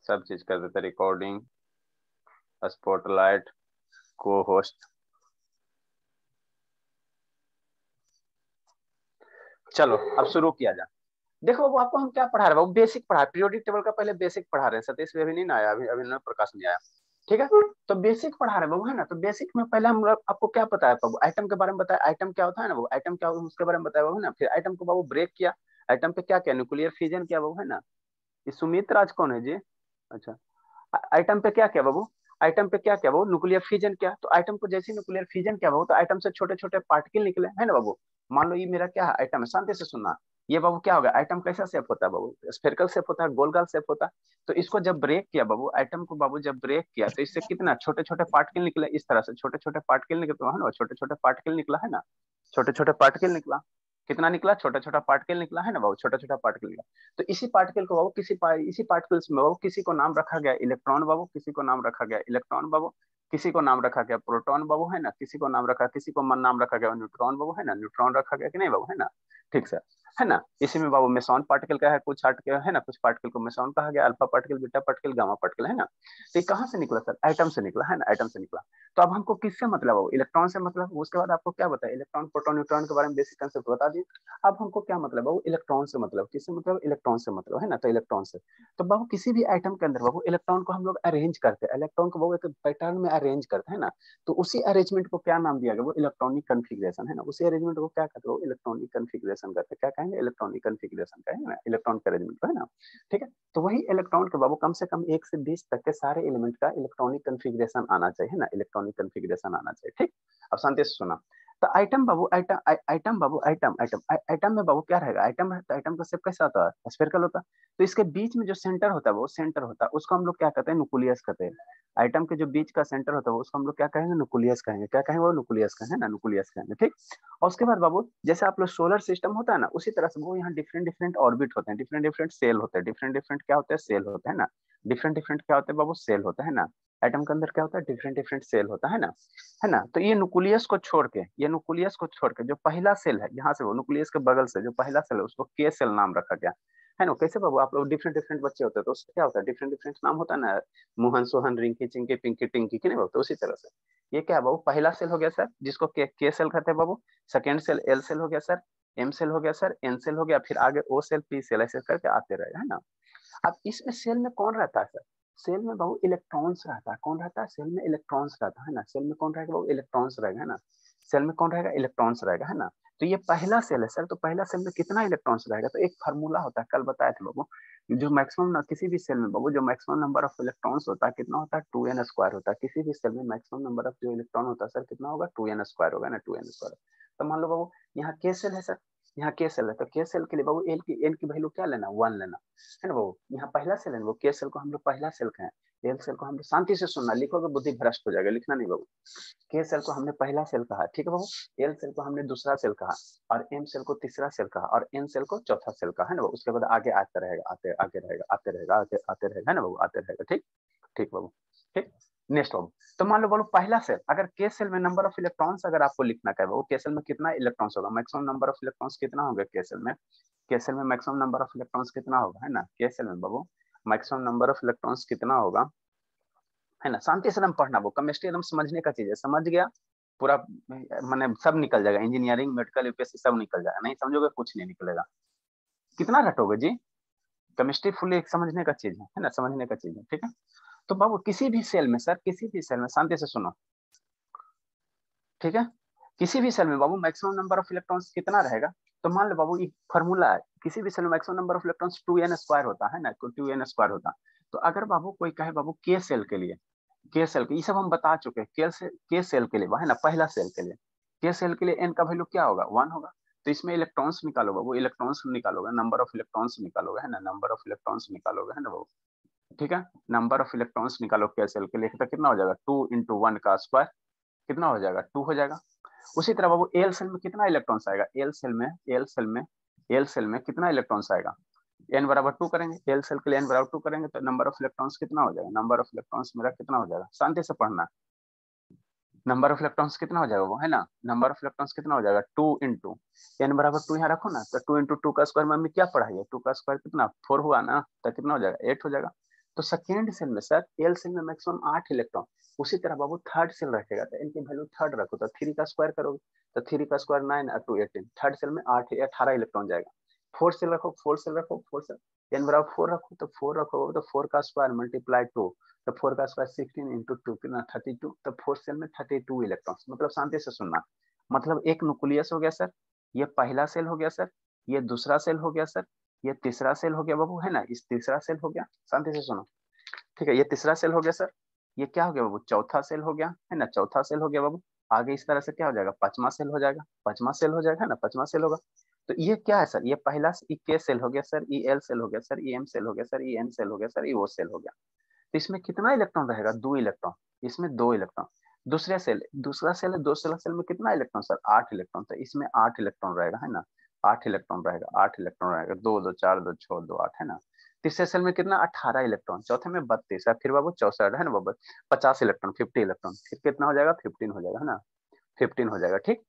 सब चीज कर देते, रिकॉर्डिंग, स्पॉटलाइट, को होस्ट। चलो अब शुरू किया जाए। देखो वो आपको हम क्या पढ़ा रहे हैं, वो बेसिक पढ़ा, पीरियोडिक टेबल का पहले बेसिक पढ़ा रहे हैं, सतीश भी अभी नहीं आया, अभी अभी प्रकाश नहीं आया, ठीक है। तो बेसिक पढ़ा रहे हैं बाबू, है ना। तो बेसिक में पहले हम लोग आपको क्या पता है बाबू, आइटम के बारे में बताया, आइटम क्या होता है ना वो, आइटम क्या होता है उसके बारे में बताया बाबू, है ना। फिर आइटम को बाबू ब्रेक किया, आइटम पे क्या किया, न्यूक्लियर फिजन किया बाबू, है ना। ये सुमित राज कौन है जी? अच्छा, आइटम पे क्या किया बाबू, आइटम पे क्या किया बाबू, न्यूक्लियर फिजन किया। तो आइटम को जैसे न्यूक्लियर फिजन किया बाबू, तो आइटम से छोटे छोटे पार्टिकल निकले, है ना बाबू। मान लो ये मेरा क्या है, आइटम है, शांति से सुनना। ये बाबू क्या होगा, आइटम कैसा शेप होता है बाबू, स्फेरिकल शेप होता है, गोल गोल शेप होता है। तो इसको जब ब्रेक किया बाबू, आइटम को बाबू जब ब्रेक किया, तो इससे कितना छोटे छोटे पार्टिकल निकले, इस तरह से छोटे छोटे पार्टिकल निकले, है ना, छोटे छोटे पार्टिकल निकला, है ना, छोटे छोटे पार्टिकल निकला। कितना निकला, छोटा छोटा पार्टिकल निकला, है ना बाबू, छोटा छोटा पार्टिकल निकला। तो इसी पार्टिकल को बाबू इसी पार्टिकल्स में बाबू किसी को नाम रखा गया इलेक्ट्रॉन बाबू, किसी को नाम रखा गया इलेक्ट्रॉन बाबू, किसी को नाम रखा गया प्रोटॉन बाबू, है ना, किसी को नाम रखा, किसी को नाम रखा गया न्यूट्रॉन बाबू, है ना, न्यूट्रॉन रखा गया कि नहीं बाबू, है ना। ठीक से, है ना। इसी में बाबू मेसॉन पार्टिकल का है, कुछ हट के, है ना, कुछ पार्टिकल को मेसॉन कहा गया, alpha particle, beta particle, gamma particle, है ना। तो ये कहाँ से निकला सर, आइटम से निकला, है ना, आइटम से निकला। तो अब हमको किससे मतलब हो, इलेक्ट्रॉन से मतलब। उसके बाद आपको क्या बताया, इलेक्ट्रॉन प्रोटॉन न्यूट्रॉन के बारे में बेसिक कंसेप्ट बता दिए। अब हमको क्या मतलब है वो, इलेक्ट्रॉन से मतलब, किससे मतलब, इलेक्ट्रॉन से मतलब, है ना। तो इलेक्ट्रॉन से, तो बाबू किसी भी आइटम के अंदर बाबू इलेक्ट्रॉन को हम लोग अरेंज करते हैं, इलेक्ट्रॉन को बाबू एक पैटर्न में अरेंज करते हैं ना। तो उसी अरेंजमेंट को क्या नाम दिया गया, वो इलेक्ट्रॉनिक कन्फिग्रेशन, है ना। उसी अरेंजमेंट को क्या कहते हैं, वो इलेक्ट्रॉनिक कन्फिग्रेशन कहते हैं। क्या कहेंगे, इलेक्ट्रॉनिक कन्फिग्रेशन कहेंगे ना, इलेक्ट्रॉन के अरेंजमेंट को, है ना। ठीक है। तो वही इलेक्ट्रॉन के बाबू कम से कम 1 से 20 तक के सारे एलिमेंट का इलेक्ट्रॉनिक कन्फिग्रेशन आना चाहिए, है ना, इलेक्ट्रॉनिक कन्फिग्रेशन आना चाहिए। ठीक। अब शांति से सुना। तो आइटम बाबू, आइटम बाबू, आइटम में बाबू क्या रहेगा, आइटम है तो आइटम का शेप कैसा होता है, स्फेरिकल होता है। तो इसके बीच में जो सेंटर होता है, वो सेंटर होता है, उसको हम लोग क्या कहते हैं, न्यूक्लियस कहते हैं। आइटम के जो बीच का सेंटर होता है, उसको हम लोग क्या कहेंगे, न्यूक्लियस कहेंगे। क्या कहेंगे, वो न्यूक्लियस कहेंगे, ना, न्यूक्लियस कहेंगे। ठीक। और उसके बाद बाबू जैसे आप लोग सोलर सिस्टम होता है ना, उसी तरह से वो यहाँ डिफरेंट डिफरेंट ऑर्बिट होते हैं, डिफरेंट डिफरेंट सेल होते हैं, डिफरेंट डिफरेंट क्या होते हैं, सेल होते हैं ना, डिफरेंट डिफरेंट क्या होते हैं बाबू, सेल होता है ना। एटम के अंदर क्या होता है, डिफरेंट डिफरेंट सेल होता है ना। तो ये न्यूक्लियस को छोड़ के, ये न्यूक्लियस को छोड़ के जो पहला सेल है, यहाँ से वो न्यूक्लियस के बगल से जो पहला सेल है, उसको के सेल नाम रखा गया, है ना। कैसे बाबू, आप लोग डिफरेंट डिफरेंट बच्चे होते हैं, तो उससे क्या होता है, डिफरेंट डिफरेंट नाम होता है ना, मोहन सोहन रिंकी चिंकी पिंकी टिंकी, कि नहीं बाबू। तो उसी तरह से ये क्या है बाबू, पहला सेल हो गया सर, जिसको के सेल कहते हैं बाबू। सेकेंड सेल एल सेल हो गया सर, एम सेल हो गया सर, एन सेल हो गया, फिर आगे ओ सेल पी सेल, ऐसे करके आते रहे, है ना। अब इसमें सेल में कौन रहता है सर, सेल में बाबू इलेक्ट्रॉन्स रहता है। कौन रहता है, सेल में इलेक्ट्रॉन्स रहता है ना। सेल में कौन रहेगा बाबू, इलेक्ट्रॉन्स रहेगा, है ना। सेल में कौन रहेगा, इलेक्ट्रॉन्स रहेगा, है ना। तो ये पहला सेल है सर, तो पहला सेल में कितना इलेक्ट्रॉन्स रहेगा, तो एक फार्मूला होता है, कल बताया था बाबू। जो मैक्सिमम किसी भी सेल में बाबू, जो मैक्सिमम नंबर ऑफ इलेक्ट्रॉन्स होता है कितना होता है, 2n स्क्वायर होता है। किसी भी सेल में मैक्सिमम नंबर ऑफ जो इलेक्ट्रॉन होता है सर कितना होगा, 2n स्क्वायर होगा ना, 2n स्क्वायर। तो मान लो बाबू यहाँ के सेल है सर, यहाँ के सेल है, तो के सेल के लिए बाबू एन की वैल्यू क्या लेना, 1 लेना, है ना बाबू। यहाँ पहला सेल है वो, के सेल को हम लोग पहला सेल कहें, एल सेल को हम लोग, शांति से सुनना, लिखोगे बुद्धि भ्रष्ट हो जाएगा, लिखना नहीं बाबू। के सेल को हमने पहला सेल कहा, ठीक है बाबू। एल सेल को हमने दूसरा सेल कहा, और एम सेल को तीसरा सेल कहा, और एन सेल को चौथा सेल कहा, है ना बाबू। उसके बाद आगे आते रहेगा, आते आगे रहेगा, आते रहेगा, आते रहेगा, है ना बाबू, आते रहेगा। ठीक, ठीक बाबू। ठीक। नेक्स्ट बाबू, तो मान लो बोलो पहला सेल, अगर के सेल में नंबर ऑफ इलेक्ट्रॉन्स अगर आपको लिखना है वो, के सेल में कितना इलेक्ट्रॉन्स होगा, मैक्सिमम नंबर ऑफ इलेक्ट्रॉन्स कितना होगा के सेल में, के सेल में मैक्सिमम नंबर ऑफ इलेक्ट्रॉन्स कितना होगा, है ना, के सेल में बाबू मैक्सिमम नंबर ऑफ इलेक्ट्रॉन्स कितना होगा, है ना। शांति से एकदम पढ़ना, वो केमिस्ट्री एकदम समझने का चीज है, समझ गया पूरा, मैंने सब निकल जाएगा, इंजीनियरिंग मेडिकल यूपीएससी सब निकल जाएगा, नहीं समझोगे कुछ नहीं निकलेगा। कितना रटोगे जी, केमिस्ट्री फुली एक समझने का चीज है ना, समझने का चीज है, ठीक है। तो बाबू किसी भी सेल में सर, किसी भी सेल में, शांति से सुनो, ठीक है, किसी भी सेल में बाबू मैक्सिमम नंबर ऑफ इलेक्ट्रॉन्स कितना रहेगा। तो मान लो बाबू ये फॉर्मूला है, किसी भी सेल में maximum number of electrons 2n square होता है ना, 2n स्क्वायर होता। तो अगर बाबू कोई कहे बाबू के सेल के लिए, के सेल के, ये सब हम बता चुके हैं, के सेल के लिए है ना, पहला सेल के लिए, के सेल के लिए एन का वैल्यू क्या होगा, 1 होगा। तो इसमें इलेक्ट्रॉन्स निकालोगे, वो इलेक्ट्रॉन्स निकालोगे, नंबर ऑफ इलेक्ट्रॉन्स निकालोगे, है ना, नंबर ऑफ इलेक्ट्रॉन्स निकालोगे, है ना वो। ठीक है, नंबर ऑफ इलेक्ट्रॉन्स निकालो के सेल के लिए, तो कितना हो जाएगा, 2 × 1 का स्क्वायर, कितना हो जाएगा, 2 हो जाएगा। उसी तरह बाबू एल सेल में कितना इलेक्ट्रॉन्स आएगा, एल सेल में कितना इलेक्ट्रॉन्स आएगा, n बराबर 2 करेंगे, एल सेल के लिए n बराबर 2 करेंगे, तो नंबर ऑफ इलेक्ट्रॉन्स कितना हो जाएगा, नंबर ऑफ इलेक्ट्रॉन्स मेरा कितना हो जाएगा, शांति से पढ़ना। नंबर ऑफ इलेक्ट्रॉन्स कितना हो जाएगा वो, है ना, नंबर ऑफ इलेक्ट्रॉन्स कितना हो जाएगा, 2 × n बराबर 2 यहाँ रखो ना, तो 2 × 2 का स्क्वायर में क्या पढ़ा है, 2 का स्क्वायर कितना 4 हुआ ना, तो कितना हो जाएगा, 8 हो जाएगा। तो सेकेंड सेल में सर एल सेल में मैक्सिमम 8 इलेक्ट्रॉन, उसी तरह बाबू थर्ड सेल रखेगा तो इनकी वैल्यू थर्ड रखो तो 3 का स्क्वायर करोगे तो 3 का स्क्वायर 9 और 2 18, थर्ड सेल में 8 18 इलेक्ट्रॉन जाएगा। फोर्थ सेल रखो, फोर्थ सेल रखो, फोर्थ सेल एन बराबर 4 रखो तो 4 रखोगे तो 4 का स्क्वायर मल्टीप्लाई 2 तो 4 का स्क्वायर 16 इंटू 2 कितना 32, तो फोर्थ सेल में 32 इलेक्ट्रॉन। मतलब शांति से सुनना, मतलब एक न्यूक्लियस हो गया सर, ये पहला सेल हो गया सर, ये दूसरा सेल हो गया सर, ये तीसरा सेल हो गया बाबू, है ना, इस तीसरा सेल हो गया, शांति से सुनो, ठीक है, ये तीसरा सेल हो गया सर, ये क्या हो गया बाबू, चौथा सेल हो गया, है ना, चौथा सेल हो गया बाबू। आगे इस तरह से क्या हो जाएगा, पांचवा सेल हो जाएगा, पांचवा सेल हो जाएगा, है ना, पांचवा सेल होगा। तो ये क्या है सर, ये पहला ई के सेल हो गया सर, ई एल सेल हो गया सर, ई एम सेल हो गया सर, ई एन सेल हो गया सर, ई ओ सेल हो गया। तो इसमें कितना इलेक्ट्रॉन रहेगा, 2 इलेक्ट्रॉन, इसमें 2 इलेक्ट्रॉन। दूसरा सेल है, दूसरा सेल में कितना इलेक्ट्रॉन सर, 8 इलेक्ट्रॉन, तो इसमें 8 इलेक्ट्रॉन रहेगा, है ना, 8 इलेक्ट्रॉन रहेगा, 8 इलेक्ट्रॉन रहेगा, 2 2 4 2 6 2 8, है ना। तीसरे सेल में कितना, 18 इलेक्ट्रॉन, चौथे में 32 है, फिर बाबू 64, है ना बाबू, 50 इलेक्ट्रॉन, 50 इलेक्ट्रॉन, फिर कितना हो जाएगा, 15 हो जाएगा, है ना, 15 हो जाएगा, ठीक,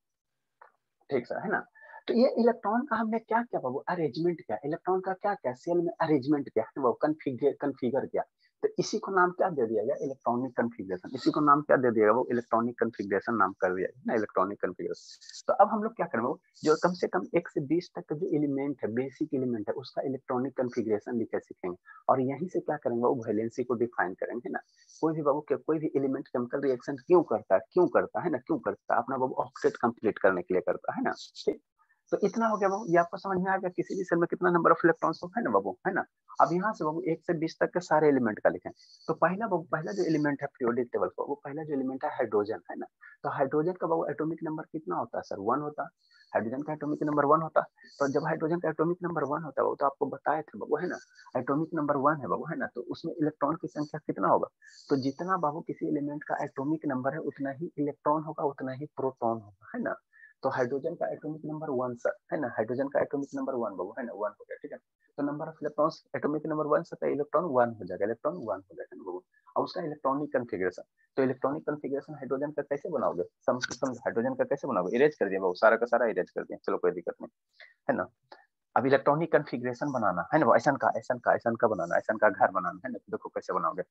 ठीक सर, है ना। तो ये इलेक्ट्रॉन का हमने क्या किया बाबू, अरेंजमेंट किया, इलेक्ट्रॉन का क्या किया, सेल में अरेंजमेंट किया, है वो कन्फिगर किया। तो इसी को नाम क्या दे दिया गया, इलेक्ट्रॉनिक कन्फिगरेशन। इसी को नाम क्या दे दिया गया, वो इलेक्ट्रॉनिक कन्फिगरेशन नाम कर दिया गया ना, इलेक्ट्रॉनिक कन्फिगरेशन। तो अब हम लोग क्या करेंगे, वो जो कम से कम 1 से 20 तक का जो एलिमेंट है, बेसिक एलिमेंट है, उसका इलेक्ट्रॉनिक कन्फिगरेशन लिखे सीखेंगे। और यहीं से क्या करेंगे, वो वैलेंसी को डिफाइन करेंगे, है ना। कोई भी बाबू कोई भी एलिमेंट केमिकल रिएक्शन क्यों करता है, क्यों करता है ना, क्यों करता है, अपना बाबू ऑक्टेट कंप्लीट करने के लिए करता है ना, ठीक। तो इतना हो गया बाबू, ये आपको समझ में आ गया किसी भी सेल में कितना नंबर ऑफ इलेक्ट्रॉन्स है ना बाबू, है ना। अब यहाँ से बाबू 1 से 20 तक के सारे एलिमेंट का लिखें। तो पहला बाबू, पहला जो एलिमेंट है पीरियोडिक टेबल पर, वो पहला जो एलिमेंट है हाइड्रोजन, है ना। तो हाइड्रोजन का बाबू एटॉमिक नंबर कितना होता है सर, 1 होता है। हाइड्रोजन का एटॉमिक नंबर 1 होता है। तो जब हाइड्रोजन का एटॉमिक नंबर 1 होता है बाबू, तो आपको बताए थे बाबू, है ना, एटॉमिक नंबर 1 है बाबू, है ना, तो उसमें इलेक्ट्रॉन की संख्या कितना होगा। तो जितना बाबू किसी एलिमेंट का एटॉमिक नंबर है, उतना ही इलेक्ट्रॉन होगा, उतना ही प्रोटॉन होगा, है ना। तो हाइड्रोजन का एटॉमिक नंबर 1 सर, है ना, हाइड्रोजन का एटॉमिक नंबर 1 बाबू, है ना, 1 हो गया, ठीक है। तो number of electrons atomic number 1 से, तो इलेक्ट्रॉन 1 हो जाएगा, इलेक्ट्रॉन 1 हो जाएगा बाबू। और उसका इलेक्ट्रॉनिक कन्फिगरेशन, तो इलेक्ट्रॉनिक कन्फिगरेशन हाइड्रोजन का कैसे बनाओगे, सम हाइड्रोजन का कैसे बनाओगे, इरेज कर दिया बाबू, सारा का सारा इरेज कर दिया, चलो कोई दिक्कत नहीं, है ना। अब इलेक्ट्रॉनिक कन्फिगरेशन बनाना है ना, ऐसा का बनाना, ऐसा का घर बनाना, है ना। तो देखो कैसे बनाओगे,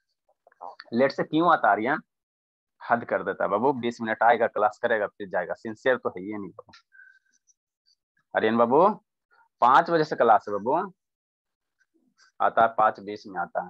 लेट से क्यों आता आर्यन, हद कर देता है बाबू, 20 मिनट आएगा क्लास करेगा फिर जाएगा, सिंसियर तो है ये नहीं बाबू। आर्यन बाबू 5 बजे से क्लास है बाबू, आता है 5:20 में आता है,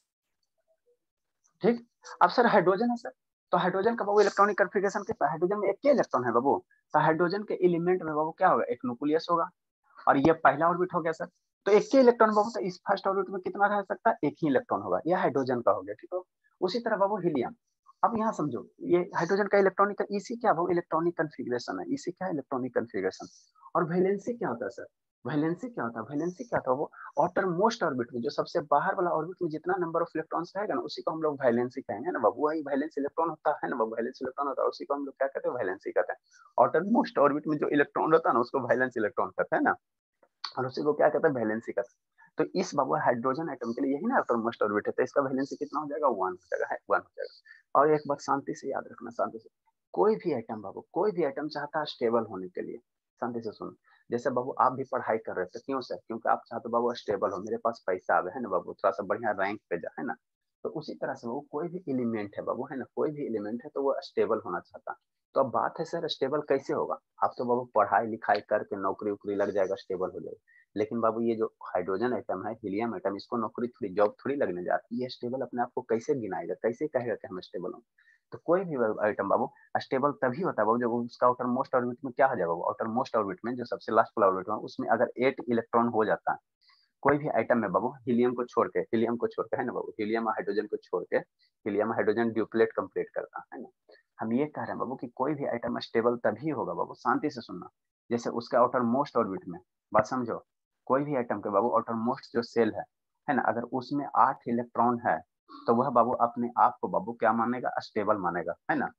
ठीक। अब सर हाइड्रोजन है सर, तो हाइड्रोजन का बाबू इलेक्ट्रॉनिक कन्फिगरेशन कितना, हाइड्रोजन में एक के इलेक्ट्रॉन है बाबू। तो हाइड्रोजन के एलिमेंट में बाबू क्या होगा, एक न्यूक्लियस होगा, और ये पहला ऑर्बिट हो गया सर। तो एक के इलेक्ट्रॉन बाबू, तो इस फर्स्ट ऑर्बिट में कितना रह सकता है, एक ही इलेक्ट्रॉन होगा, यह हाइड्रोजन का हो गया, ठीक हो। उसी तरह बाबू हीलियम, अब यहाँ समझो, ये हाइड्रोजन का इलेक्ट्रॉनिक, इसी क्या वो इलेक्ट्रॉनिक कन्फिगरेशन है, इसी क्या इलेक्ट्रॉनिक कन्फिगरेशन। और वैलेंसी क्या होता है सर, वैलेंसी क्या होता है, वैलेंसी क्या था वो, आउटर मोस्ट ऑर्बिट में, जो सबसे बाहर वाला ऑर्बिट में जितना नंबर ऑफ इलेक्ट्रॉन्स रहेगा ना, उसी को हम लोग वैलेंसी कहेंगे ना बाबू, वही वैलेंस इलेक्ट्रॉन होता है ना बाबू, वैलेंस इलेक्ट्रॉन होता है, उसी को हम लोग क्या कहते हैं, वैलेंसी कहते हैं। आउटर मोस्ट ऑर्बिट में जो इलेक्ट्रॉन होता है ना, उसको वैलेंस इलेक्ट्रॉन कहते हैं ना, और उसी को क्या कहते हैं, वैलेंसी कहते हैं। तो इस बाबू हाइड्रोजन एटम के लिए यही ना आउटर मोस्ट ऑर्बिट है, तो इसका वैलेंसी कितना हो जाएगा, 1 हो जाएगा, है 1 हो जाएगा। और एक बात शांति से याद रखना, शांति से, कोई भी आइटम बाबू, कोई भी आइटम चाहता है स्टेबल होने के लिए, शांति से सुनो। जैसे बाबू आप भी पढ़ाई कर रहे थे, क्यों सर, क्योंकि आप चाहते बाबू स्टेबल हो, मेरे पास पैसा आवे, है ना बाबू, थोड़ा सा बढ़िया रैंक पे जा, है ना। तो उसी तरह से बाबू कोई भी एलिमेंट है बाबू, है ना, कोई भी एलिमेंट है तो वो स्टेबल होना चाहता है। तो अब बात है सर स्टेबल कैसे होगा, आप तो बाबू पढ़ाई लिखाई करके नौकरी उकरी लग जाएगा, स्टेबल हो जाएगा। लेकिन बाबू ये जो हाइड्रोजन एटम है, हीलियम एटम, इसको नौकरी थोड़ी, जॉब थोड़ी लगने जा रही है, ये स्टेबल अपने आप को कैसे गिनाएगा, कैसे कहेगा कि हम स्टेबल हों। तो कोई भी आइटम बाबू स्टेबल तभी होता है बाबू जब उसका आउटर मोस्ट ऑर्बिट में क्या हो जाएगा, आउटर मोस्ट ऑर्बिट में जो सबसे लास्ट वाला ऑर्बिट है, उसमें अगर 8 इलेक्ट्रॉन हो जाता है, कोई भी आइटम में बाबू, हीलियम को छोड़ के, है ना बाबू, हीलियम और हाइड्रोजन को छोड़ के, हीलियम हाइड्रोजन ड्यूप्लेट कंप्लीट करता है ना। हम ये कह रहे हैं बाबू कि कोई भी आइटम स्टेबल तभी होगा बाबू, शांति से सुनना, जैसे उसका आउटर मोस्ट ऑर्बिट में, बात समझो, कोई भी आइटम के बाबू आउटर मोस्ट जो सेल है ना, अगर उसमें 8 इलेक्ट्रॉन है, तो वह बाबू अपने आप को बाबू क्या मानेगा, स्टेबल मानेगा, है ना।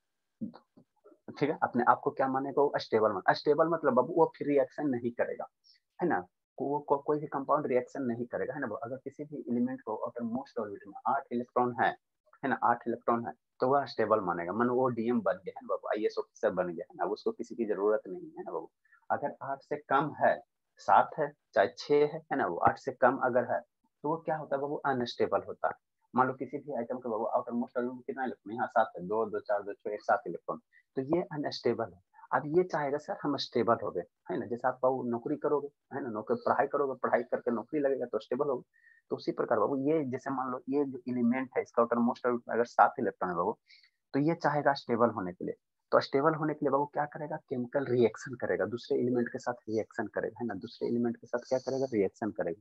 ठीक है, अपने आप को क्या मानेगा, वो स्टेबल मतलब बाबू वो फिर रिएक्शन नहीं करेगा, है ना। कोई भी कंपाउंड रिएक्शन नहीं करेगा, है ना। अगर किसी भी एलिमेंट को अगर मोस्ट ऑर्बिट में 8 इलेक्ट्रॉन है ना, 8 इलेक्ट्रॉन है, तो वह स्टेबल मानेगा, मन वो डीएम बन गया है बाबू, आईएस ऑफिसर बन गया है ना, उसको किसी की जरूरत नहीं है ना बाबू। अगर 8 से कम है, 7 है चाहे 6 है ना, वो 8 से कम अगर है, तो वो क्या होता है बाबू, अनस्टेबल होता है। मान लो किसी भी आइटम के बाबू आउटर मोस्ट ऑर्बिट में कितना इलेक्ट्रॉन, यहाँ 7 है, 2 2 4 2 6 एक 7 इलेक्ट्रॉन, तो ये अनस्टेबल है। अब ये चाहेगा सर हम स्टेबल हो गए, है ना, जैसे आप बाबू नौकरी करोगे, है ना, नौकरी पढ़ाई करोगे, पढ़ाई करके नौकरी लगेगा तो स्टेबल होगा। तो उसी प्रकार बाबू ये जैसे मान लो ये जो एलिमेंट है इसका आउटर मोस्ट ऑर्बिट में अगर 7 इलेक्ट्रॉन है बाबू, तो ये चाहेगा स्टेबल होने के लिए। तो स्टेबल होने के लिए बाबू क्या करेगा, केमिकल रिएक्शन करेगा, दूसरे एलिमेंट के साथ रिएक्शन करेगा, है ना, दूसरे एलिमेंट के साथ क्या करेगा, रिएक्शन करेगा,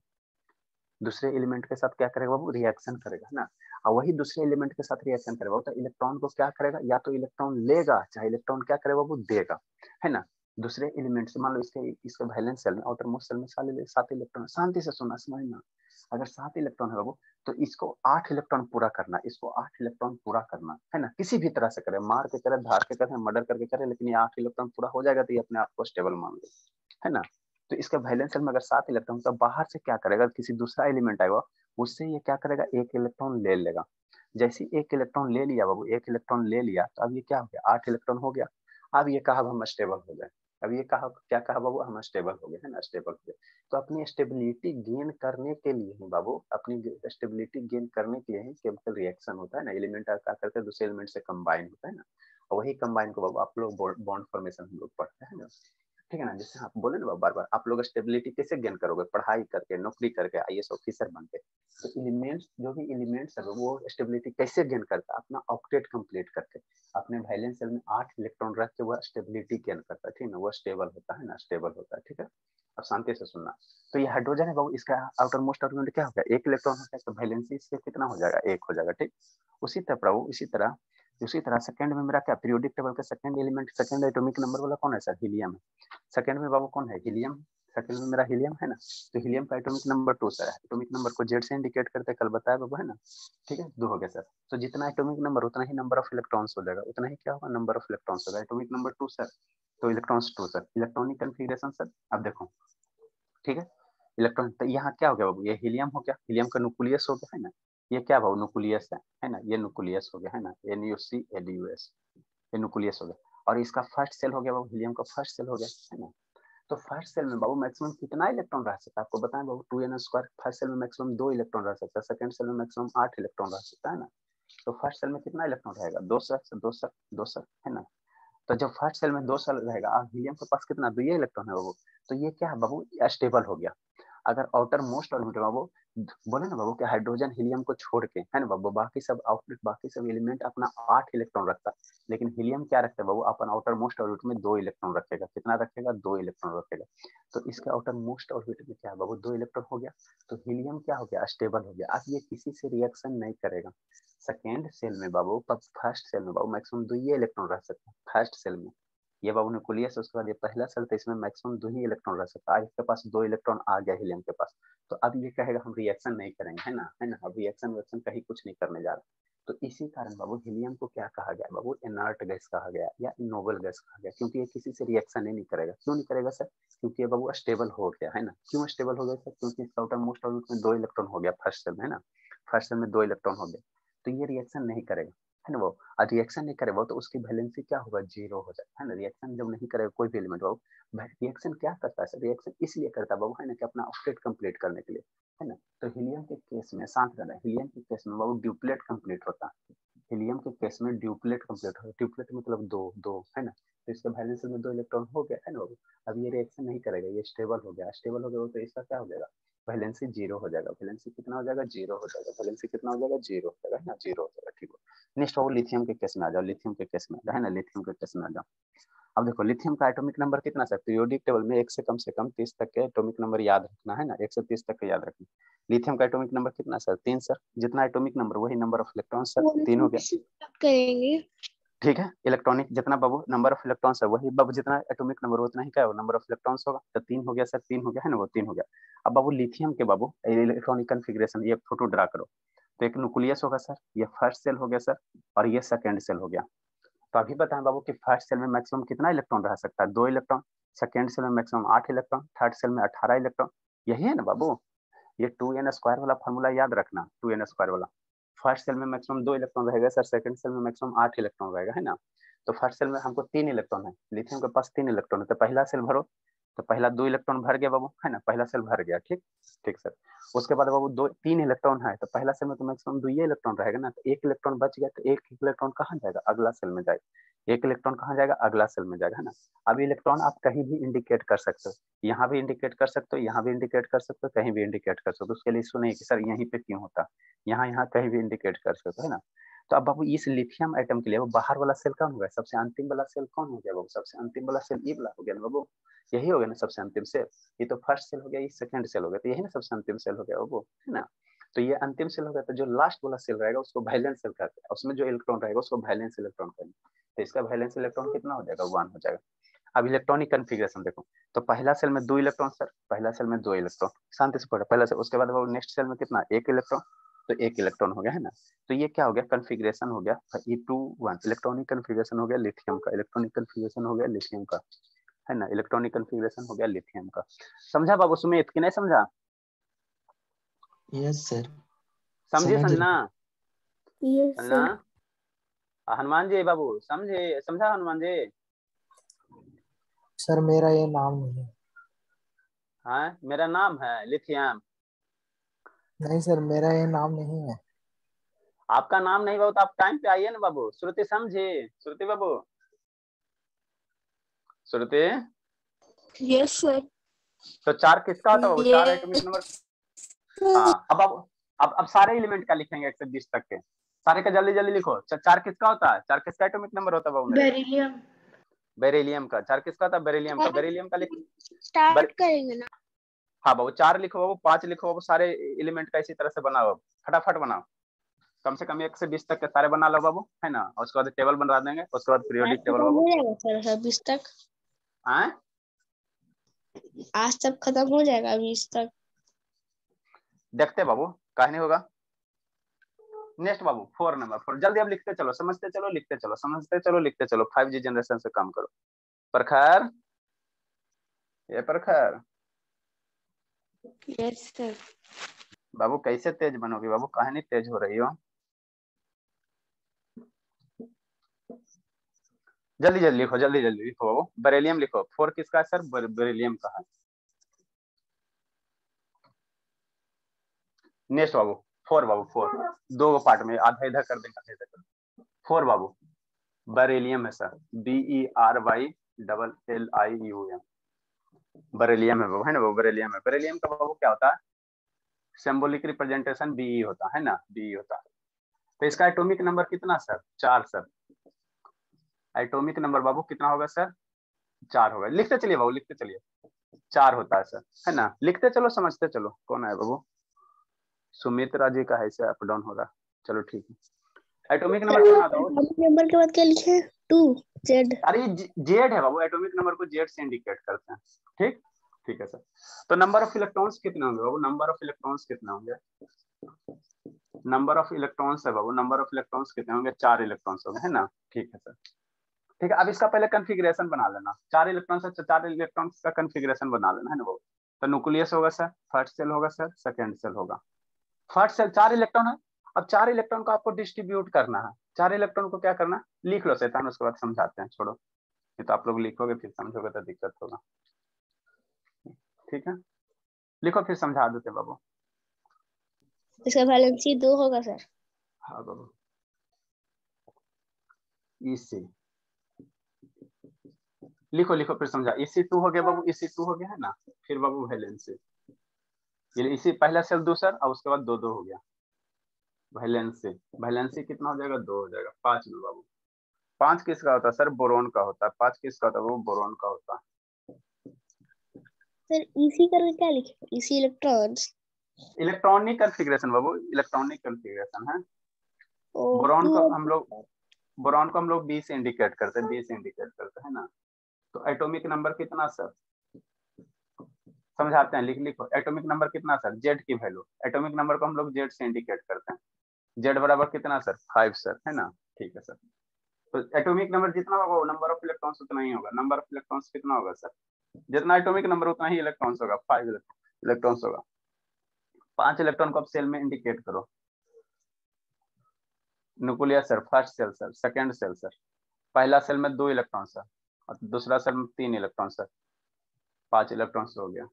दूसरे एलिमेंट के साथ क्या करेगा बाबू, रिएक्शन करेगा, है ना। और वही दूसरे एलिमेंट के साथ रिएक्शन करेगा तो इलेक्ट्रॉन को क्या करेगा, या तो इलेक्ट्रॉन लेगा चाहे इलेक्ट्रॉन क्या करेगा बाबू, देगा, है ना। दूसरे एलिमेंट से मान लो इसके वैलेंस सेल में, आउटर मोस्ट सेल में 7 इलेक्ट्रॉन, शांति से सुनना समझना, अगर 7 इलेक्ट्रॉन है बाबू तो इसको 8 इलेक्ट्रॉन पूरा करना, इसको 8 इलेक्ट्रॉन पूरा करना, है ना, किसी भी तरह से करे, मार के करे, धार के करे, मर्डर करके करे, लेकिन ये 8 इलेक्ट्रॉन पूरा हो जाएगा तो ये अपने आप को स्टेबल मान लो, है ना। तो इसका वैलेंस सेल में अगर 7 इलेक्ट्रॉन, तो बाहर से क्या करेगा, किसी दूसरा एलिमेंट आएगा उससे ये क्या करेगा, एक इलेक्ट्रॉन ले लेगा। जैसे एक इलेक्ट्रॉन ले लिया बाबू, एक इलेक्ट्रॉन ले लिया तो अब ये क्या हो गया, 8 इलेक्ट्रॉन हो गया। अब ये कहा हम स्टेबल हो गए, अब ये कहा क्या कहा बाबू, हम स्टेबल हो गए, है ना, स्टेबल हो गए। तो अपनी स्टेबिलिटी गेन करने के लिए ही बाबू, अपनी स्टेबिलिटी गेन करने के लिए ही केमिकल रिएक्शन होता है ना, एलिमेंट क्या करते हैं, दूसरे एलिमेंट से कंबाइन होता है ना, और वही कंबाइन को बाबू आप लोग बॉन्ड फॉर्मेशन हम लोग पढ़ते हैं ना, ठीक है ना। जैसे आप बोले ना बार बार, आप लोग स्टेबिलिटी कैसे गेन करोगे, पढ़ाई करके, नौकरी करके, आईएएस ऑफिसर बन के। तो एलिमेंट्स, जो भी एलिमेंट्स है वो स्टेबिलिटी कैसे गेन करता है, अपना ऑक्टेट कंप्लीट करके, अपने वैलेंस सेल में 8 इलेक्ट्रॉन रख के वह स्टेबिलिटी गेन करता है, ठीक है ना, वो स्टेबल होता है ना, स्टेबल होता है, ठीक है। अब शांति से सुनना, तो ये हाइड्रोजन है बाबू, इसका आउटर मोस्ट ऑर्बिट क्या हो गया, 1 इलेक्ट्रॉन हो गया, तो वैलेंसी इससे कितना हो जाएगा, 1 हो जाएगा, ठीक। उसी तरह प्रभु, इसी तरह सेकंड में मेरा क्या, पीरियोडिक टेबल का second element, second atomic number वाला कौन है सर, हीलियम है। सेकंड में बाबू कौन है, हीलियम, सेकंड में मेरा हीलियम है ना। तो हीलियम का एटॉमिक नंबर 2 सर है, एटॉमिक नंबर को जेड से इंडिकेट करते हैं, कल बताया बाबू, है ना, ठीक है, 2 हो गया सर। तो जितना एटॉमिक नंबर उतना ही नंबर ऑफ इलेक्ट्रॉन्स हो जाएगा, उतना ही क्या होगा, नंबर ऑफ इलेक्ट्रॉन्स होगा, एटॉमिक नंबर 2 सर, तो electrons 2 sir, electronic configuration sir, अब देखो, ठीक है। इलेक्ट्रॉन तो यहाँ क्या हो गया बाबू, ये हीलियम हो गया, हीलियम का न्यूक्लियस हो गया, है ना, ये क्या बाबू, न्यूक्लियस है ना, ये न्यूक्लियस हो गया, है ना, NucLeus, ये न्यूक्लियस हो गया। और इसका फर्स्ट सेल हो गया बाबू, हीलियम का फर्स्ट सेल हो गया, है ना। तो फर्स्ट सेल में बाबू मैक्सिमम कितना इलेक्ट्रॉन रह सकता है, आपको बताएं बाबू, 2n²। फर्स्ट सेल में मैक्सिमम 2 इलेक्ट्रॉन रह सकता है, सेकंड सेल में मैक्सिमम 8 इलेक्ट्रॉन रह सकता है ना। तो फर्स्ट सेल में कितना इलेक्ट्रॉन रहेगा, 2 सर, 2 सर, 2 सर, है ना। तो जब फर्स्ट सेल में 2 सेल रहेगा, हीलियम के पास कितना, 2 इलेक्ट्रॉन है बाबू, तो ये क्या है बाबू, स्टेबल हो गया। अगर आउटर मोस्ट ऑर्बिट बाबू, बोले ना बाबू कि हाइड्रोजन हीलियम को छोड़ के, है ना बाबू, बाकी सब आउटर, बाकी सब एलिमेंट अपना 8 इलेक्ट्रॉन रखता है, लेकिन हीलियम क्या रखता है बाबू, अपन आउटर मोस्ट ऑर्बिट में 2 इलेक्ट्रॉन रखेगा, कितना रखेगा, 2 इलेक्ट्रॉन रखेगा। तो इसके आउटर मोस्ट ऑर्बिट में क्या है बाबू, 2 इलेक्ट्रॉन हो गया। तो हीलियम क्या हो गया, स्टेबल हो गया, अब ये किसी से रिएक्शन नहीं करेगा। सेकेंड सेल में बाबू, फर्स्ट सेल में बाबू मैक्सिमम 2 इलेक्ट्रॉन रह सकता है फर्स्ट सेल में, ये बाबू न्यूक्लियस, उसके बाद ये पहला सेल, तो इसमें मैक्सिमम 2 ही इलेक्ट्रॉन रह सकता है। आज इसके पास 2 इलेक्ट्रॉन आ गया हीलियम के पास, तो अब ये कहेगा हम रिएक्शन नहीं करेंगे, है ना, है ना, अब रिएक्शन वेक्शन कहीं कुछ नहीं करने जा रहा। तो इसी कारण बाबू हीलियम को क्या कहा गया बाबू, इनर्ट गैस कहा गया या नोबल गैस कहा गया, क्योंकि ये किसी से रिएक्शन ही नहीं करेगा। क्यों नहीं करेगा सर, क्योंकि ये बाबू स्टेबल हो गया, है ना। क्यों स्टेबल हो गया सर, क्योंकि इसका आउटर मोस्ट ऑर्बिट में 2 इलेक्ट्रॉन हो गया फर्स्ट सेल में, है ना, फर्स्ट सेल में 2 इलेक्ट्रॉन हो गया, तो ये रिएक्शन नहीं करेगा, है ना वो। और रिएक्शन नहीं करेगा तो उसकी वैलेंसी क्या होगा, 0 हो जाएगा, है ना। रिएक्शन जब नहीं करेगा कोई भी एलिमेंट बाबू, रिएक्शन क्या करता है, रिएक्शन इसलिए करता है बाबू, है ना, कि अपना ऑक्टेट कंप्लीट करने के लिए, है ना। तो हीलियम के केस में शांत रहना, हीलियम के केस में बाबू ड्यूप्लेट कंप्लीट होता है, हीलियम के केस में ड्यूप्लेट कंप्लीट होता है, ड्यूप्लेट मतलब 2 2, है ना। तो इसका वैलेंस में 2 इलेक्ट्रॉन हो गया, है ना बाबू। अब ये रिएक्शन नहीं करेगा, ये स्टेबल हो गया, स्टेबल हो गया तो इसका क्या हो जाएगा, वैलेंसी 0 हो जाएगा, वैलेंसी कितना हो जाएगा, 0 हो जाएगा, वैलेंसी कितना हो जाएगा, 0 हो जाएगा, है ना, 0 हो जाएगा, ठीक है। नेक्स्ट वो लिथियम के केस में आ जाओ, लिथियम के केस में है ना, लिथियम के केस में आ जाओ। अब देखो लिथियम का एटॉमिक नंबर कितना सर, पीरियोडिक टेबल में 1 से कम 30 तक के एटॉमिक नंबर याद रखना, है ना, 1 से 30 तक के याद रखना। लिथियम का एटॉमिक नंबर कितना सर, 3 सर, जितना एटॉमिक नंबर वही नंबर ऑफ इलेक्ट्रॉन सर, 3 हो गया, करेंगे। ठीक है। इलेक्ट्रॉनिक जितना बाबू नंबर ऑफ इलेक्ट्रॉन्स है वही बाबू, जितना एटॉमिक नंबर उतना ही क्या है नंबर ऑफ इलेक्ट्रॉन्स होगा, तो 3 हो गया सर, 3 हो गया, है ना, वो 3 हो गया। अब बाबू लिथियम के बाबू इलेक्ट्रॉनिक कन्फिग्रेशन, ये फोटो ड्रा करो। तो एक न्यूक्लियस होगा सर, ये फर्स्ट सेल हो गया सर, और ये सेकेंड सेल हो गया। तो अभी बताएं बाबू कि फर्स्ट सेल में मैक्सिमम कितना इलेक्ट्रॉन रह सकता है, 2 इलेक्ट्रॉन। सेकेंड सेल में मैक्सिमम 8 इलेक्ट्रॉन, थर्ड सेल में 18 इलेक्ट्रॉन। यही है ना बाबू, ये 2n² वाला फॉर्मूला याद रखना, 2n² वाला। फर्स्ट सेल में मैक्सिमम 2 इलेक्ट्रॉन रहेगा सर, सेकंड सेल में मैक्सिमम 8 इलेक्ट्रॉन रहेगा, है ना। तो फर्स्ट सेल में हमको 3 इलेक्ट्रॉन है, लिथियम के पास 3 इलेक्ट्रॉन है, तो पहला सेल भरो, तो पहला 2 इलेक्ट्रॉन भर गया बाबू, है ना, पहला सेल भर गया। ठीक ठीक सर। उसके बाद बाबू 3 इलेक्ट्रॉन है, तो पहला सेल में तो मैक्सिमम 2 ही इलेक्ट्रॉन रहेगा ना, तो 1 इलेक्ट्रॉन बच गया, तो 1 इलेक्ट्रॉन कहाँ जाएगा, अगला सेल में जाएगा। 1 इलेक्ट्रॉन कहाँ जाएगा, अगला सेल में जाएगा, है ना। अब इलेक्ट्रॉन आप कहीं भी इंडिकेट कर सकते हो, यहाँ भी इंडिकेट कर सकते हो, यहाँ भी इंडिकेट कर सकते हो, कहीं भी इंडिकेट कर सकते हो। उसके लिए इसको नहीं कि सर यहीं पे क्यों होता, यहाँ यहाँ कहीं भी इंडिकेट कर सकते हो, है ना। तो अब बाबू इस लिथियम एटम के लिए वो बाहर वाला सेल कौन होगा, सबसे अंतिम वाला सेल कौन हो गया बाबू, सबसे अंतिम वाला सेल ये वाला हो गया ना बाबू, यही हो गया ना सबसे अंतिम सेल। ये तो फर्स्ट सेल हो गया, ये सेकंड सेल हो गया, तो यही ना सबसे अंतिम सेल हो गया बाबू, है ना। तो ये अंतिम सेल हो गया, तो जो लास्ट वाला सेल रहेगा उसको वैलेंस सेल कहते हैं, उसमें जो इलेक्ट्रॉन रहेगा उसको वैलेंस इलेक्ट्रॉन कहते हैं। तो इसका वैलेंस इलेक्ट्रॉन कितना हो जाएगा, 1 हो जाएगा। अब इलेक्ट्रॉनिक कन्फिग्रेशन देखो, तो पहला सेल में 2 इलेक्ट्रॉन सर, पहला सेल में 2 इलेक्ट्रॉन, शांति से पढ़ो पहला सेल। उसके बाद वो नेक्स्ट सेल में कितना, 1 इलेक्ट्रॉन, तो 1 इलेक्ट्रॉन हो गया, है ना। तो ये क्या हो गया, कन्फिग्रेशन हो गया E2 1, इलेक्ट्रॉनिक कन्फिग्रेशन हो गया लिथियम का, इलेक्ट्रॉनिक कन्फिग्रेशन हो गया लिथियम का, है ना, इलेक्ट्रॉनिक कन्फिग्रेशन हो गया लिथियम का। समझा बाबू सुमित कि नहीं समझा? यस सर, समझे समझ संजना? Yes Sanjana, sir. हनुमान जी बाबू समझे, समझा हनुमान जी? सर मेरा ये नाम नहीं है। हाँ मेरा नाम है लिथियम। नहीं सर, मेरा ये नाम नहीं है। आपका नाम नहीं बाबू, तो आप टाइम पे आइए ना बाबू। श्रुति समझे, श्रुति बाबू, श्रुति। Yes sir. तो 4 किसका होता है बाबू, 4 एटॉमिक नंबर। हाँ अब सारे एलिमेंट का लिखेंगे 1 से 20 तक के, सारे का जल्दी जल्दी लिखो। 4 किसका होता है, 4 किसका एटॉमिक नंबर होता है बाबू मेरे? बेरिलियम। बेरिलियम का। 4 किसका होता है, बेरिलियम का। बेरिलियम का लिख, स्टार्ट करेंगे ना। हाँ बाबू 4 लिखो बाबू, 5 लिखो बाबू, सारे एलिमेंट का इसी तरह से बनाओ, फटाफट बनाओ। कम से कम 1 से 20 तक के सारे बना लो बाबू, है ना। उसके बाद टेबल बना देंगे, उसके बाद आज पीरियोडिक टेबल खत्म बाबू। हो जाएगा सर, 20 तक। हाँ आज तक खत्म हो जाएगा 20 तक। देखते बाबू, काहे नहीं होगा। नेक्स्ट बाबू 4 नंबर 4, जल्दी अब लिखते चलो, समझते चलो, लिखते चलो, समझते चलो, लिखते चलो। 5G जनरेशन से काम करो। प्रखर, ये प्रखर यस सर। बाबू कैसे तेज बनोगी बाबू, काहे नहीं तेज हो रही हो? जल्दी जल्दी लिखो, जल्दी जल्दी लिखो बाबू। बेरिलियम लिखो। 4 किसका है सर, बेरिलियम का है। नेक्स्ट बाबू 4 बाबू 4, 2 पार्ट में, आधा इधर कर देंगे, आधा इधर कर देंगे। 4 बाबू बेरिलियम है सर, BERYLLIUM, बेरिलियम है बाबू, है ना बाबू, बेरिलियम है। बेरिलियम का बाबू क्या होता है, सिंबॉलिक रिप्रेजेंटेशन BE होता है ना, BE होता है। तो इसका एटॉमिक नंबर कितना सर, 4 सर। एटॉमिक नंबर बाबू कितना होगा सर, 4 होगा। लिखते चलिए बाबू, लिखते चलिए, 4 होता है सर, है ना। लिखते चलो, समझते चलो। कौन है बाबू, सुमित्रा जी का है, इसे अप डाउन हो रहा। चलो ठीक है। एटॉमिक नंबर कितना होता है? नंबर के बाद क्या लिखे, 2 जेड। अरे जेड है बाबू, एटॉमिक नंबर को जेड से इंडिकेट करते हैं। ठीक ठीक है सर। तो नंबर ऑफ इलेक्ट्रॉन्स कितने होंगे बाबू, नंबर ऑफ इलेक्ट्रॉन्स कितने होंगे? नंबर ऑफ इलेक्ट्रॉन्स है बाबू, नंबर ऑफ इलेक्ट्रॉन्स कितने होंगे, 4 इलेक्ट्रॉन्स होंगे, है ना। ठीक है सर। ठीक है, अब इसका पहले कन्फिग्रेशन बना लेना। 4 इलेक्ट्रॉन से 4 इलेक्ट्रॉन का कन्फिग्रेशन बना लेना, है ना बाबू। तो न्यूक्लियस होगा सर, फर्स्ट सेल होगा सर, सेकेंड सेल होगा। फर्स्ट सेल 4 इलेक्ट्रॉन है। अब 4 इलेक्ट्रॉन को आपको डिस्ट्रीब्यूट करना है। 4 इलेक्ट्रॉन को क्या करना, लिख लो शैतान, उसके बाद समझाते हैं, छोड़ो। ये तो आप लोग लिखोगे फिर समझोगे तो दिक्कत होगा। ठीक है, लिखो फिर समझा देते बाबू। इसका वैलेंसी 2 होगा सर। हाँ बाबू, इसी लिखो, लिखो फिर समझा। EC2 हो गया बाबू, EC2 हो गया, है ना। फिर बाबू वैलेंसी, ये इसी पहला सेल दूसरा, और उसके बाद 2 2 हो गया। वैलेंसी, वैलेंसी कितना हो जाएगा, 2 हो जाएगा। 5 में बाबू, 5 किसका होता है सर, बोरोन का होता है। 5 किसका होता है, वो बोरोन का होता है। सर इसी करके क्या लिखे, इसी इलेक्ट्रॉन्स। इलेक्ट्रॉनिक कन्फिग्रेशन बाबू, इलेक्ट्रॉनिक कन्फिग्रेशन है। और बोरॉन 2 को और हम लोग, बोरॉन को हम लोग बी से इंडिकेट करते हैं, बी से इंडिकेट करते हैं ना। तो एटॉमिक नंबर कितना सर, समझाते हैं, लिख लिखो। एटॉमिक नंबर कितना सर, जेड की वैल्यू, एटॉमिक नंबर को हम लोग जेड से इंडिकेट करते हैं। जेड बराबर कितना सर, 5 सर, है ना। ठीक है सर। तो एटॉमिक नंबर जितना होगा वो नंबर ऑफ इलेक्ट्रॉन्स उतना ही होगा। नंबर ऑफ इलेक्ट्रॉन्स कितना होगा सर, जितना एटॉमिक नंबर उतना ही इलेक्ट्रॉन्स होगा, 5 इलेक्ट्रॉन्स होगा। 5 इलेक्ट्रॉन को आप सेल में इंडिकेट करो। Nucleus sir, first shell sir, second shell sir. पहला सेल में 2 इलेक्ट्रॉन सर, और दूसरा सेल में 3 इलेक्ट्रॉन सर। 5 इलेक्ट्रॉन से हो गया।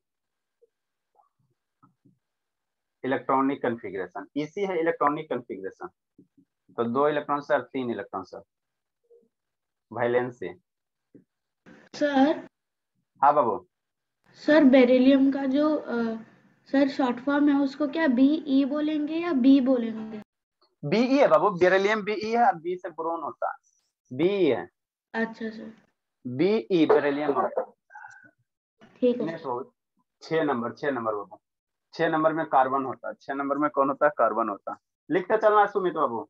इलेक्ट्रॉनिक कन्फिग्रेशन, इसी है इलेक्ट्रॉनिक कन्फिग्रेशन। तो 2 इलेक्ट्रॉन से और 3 इलेक्ट्रॉन से वैलेंसी। सर हाँ बाबू। सर बेरिलियम का जो सर शॉर्ट फॉर्म है उसको क्या BE बोलेंगे या B बोलेंगे? बीई है बाबू, बेरिलियम बीई है, और बी से बोरोन होता है, बीई है। अच्छा सर, बीई बेरिलियम होता है। ठीक है नेक्स्ट बाबू 6 नंबर, 6 नंबर बाबू। 6 नंबर में कार्बन होता है। 6 नंबर में कौन होता है? कार्बन होता है। लिखते चलना सुमित बाबू।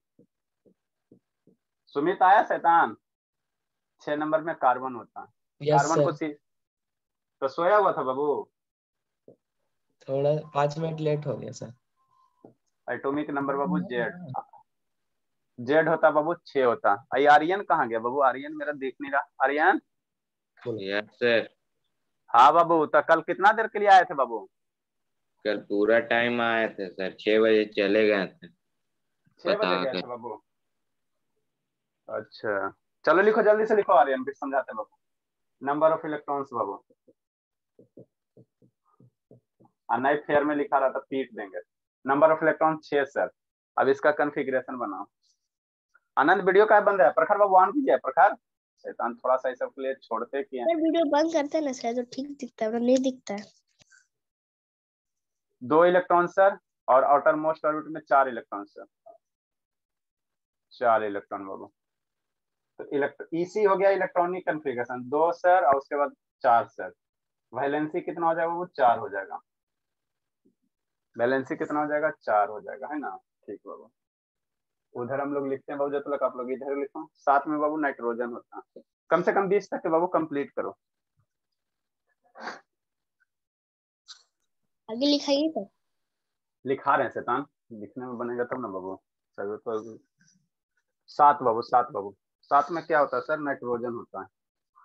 सुमित आया शैतान? 6 नंबर में कार्बन होता है। यस कार्बन को सर। तो सोया हुआ था बाबू। थोड़ा 5 मिनट लेट हो गया सर। एटॉमिक नंबर बाबू जेड। जेड होता बाबू 6 होता। आर्यन कहाँ गया बाबू? आर्यन मेरा देख नहीं रहा। आर्यन? Yes sir. हाँ बाबू, तो कल कितना देर के लिए आए थे बाबू? कल पूरा टाइम आए थे सर, 6 बजे चले गए थे। 6 बजे बता गए कर। थे बाबू। अच्छा चलो लिखो, जल्दी से लिखो आर्यन, फिर समझाते बाबू। नंबर ऑफ इलेक्ट्रॉन्स बाबू, नए फेयर में लिखा रहा था, पीट देंगे। Number of electron 6 sir. अब इसका कन्फिग्रेशन बनाओ। आनंद वीडियो का बंद है? प्रखर बाबू ऑन कीजिए। प्रखर शैतान थोड़ा सा इस के लिए छोड़ते किए। सर वीडियो बंद करते हैं ना सर तो ठीक दिखता है, वरना नहीं दिखता है। 2 इलेक्ट्रॉन सर, और आउटर मोस्ट ऑर्बिट में 4 इलेक्ट्रॉन सर। 4 इलेक्ट्रॉन बाबू। तो इसी हो गया इलेक्ट्रॉनिक कन्फिग्रेशन। 2 सर और उसके बाद 4 सर। वैलेंसी कितना हो जाएगा? वो 4 हो जाएगा। वैलेंसी कितना हो जाएगा? 4 हो जाएगा, है ना? ठीक बाबू। उधर हम लोग लिखते हैं बाबू, जब तक आप लोग इधर लिखो। साथ में बाबू नाइट्रोजन होता है। कम से कम 20 तक के बाबू कंप्लीट करो। आगे लिखाइए सर। लिखा रहे हैं शैतान, लिखने में बनेगा तब ना बाबू। सर तो 7 बाबू, 7 बाबू। 7 में क्या होता है सर? नाइट्रोजन होता है।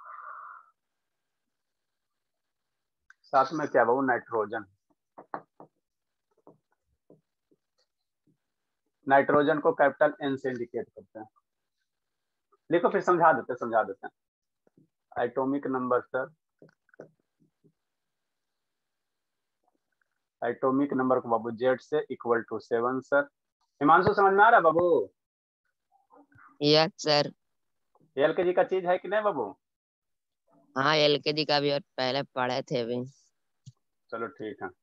7 में क्या बाबू? नाइट्रोजन। नाइट्रोजन को कैपिटल N से इंडिकेट करते हैं। लिखो फिर समझा देते, समझा देते हैं। Atomic number sir, atomic number को बाबू जेड से इक्वल टू 7 सर। हिमांशु समझ में आ रहा है बाबू? Yes sir. एलकेजी का चीज है कि नहीं बाबू? हाँ एलकेजी का भी और पहले पढ़े थे अभी। चलो ठीक है।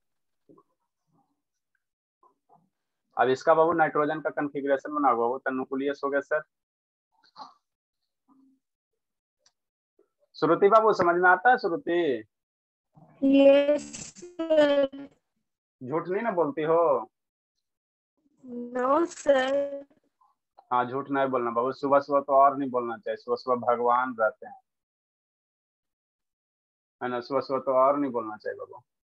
अब इसका बाबू नाइट्रोजन का कन्फिग्रेशन बनाओ बाबू। तो न्यूक्लियस हो गया सर। श्रुति बाबू समझ में आता है? Shruti yes sir. झूठ नहीं ना बोलती हो? No sir. हाँ झूठ नहीं बोलना बाबू। सुबह सुबह तो और नहीं बोलना चाहिए। सुबह सुबह भगवान रहते हैं, है ना? सुबह सुबह तो और नहीं बोलना चाहिए बाबू।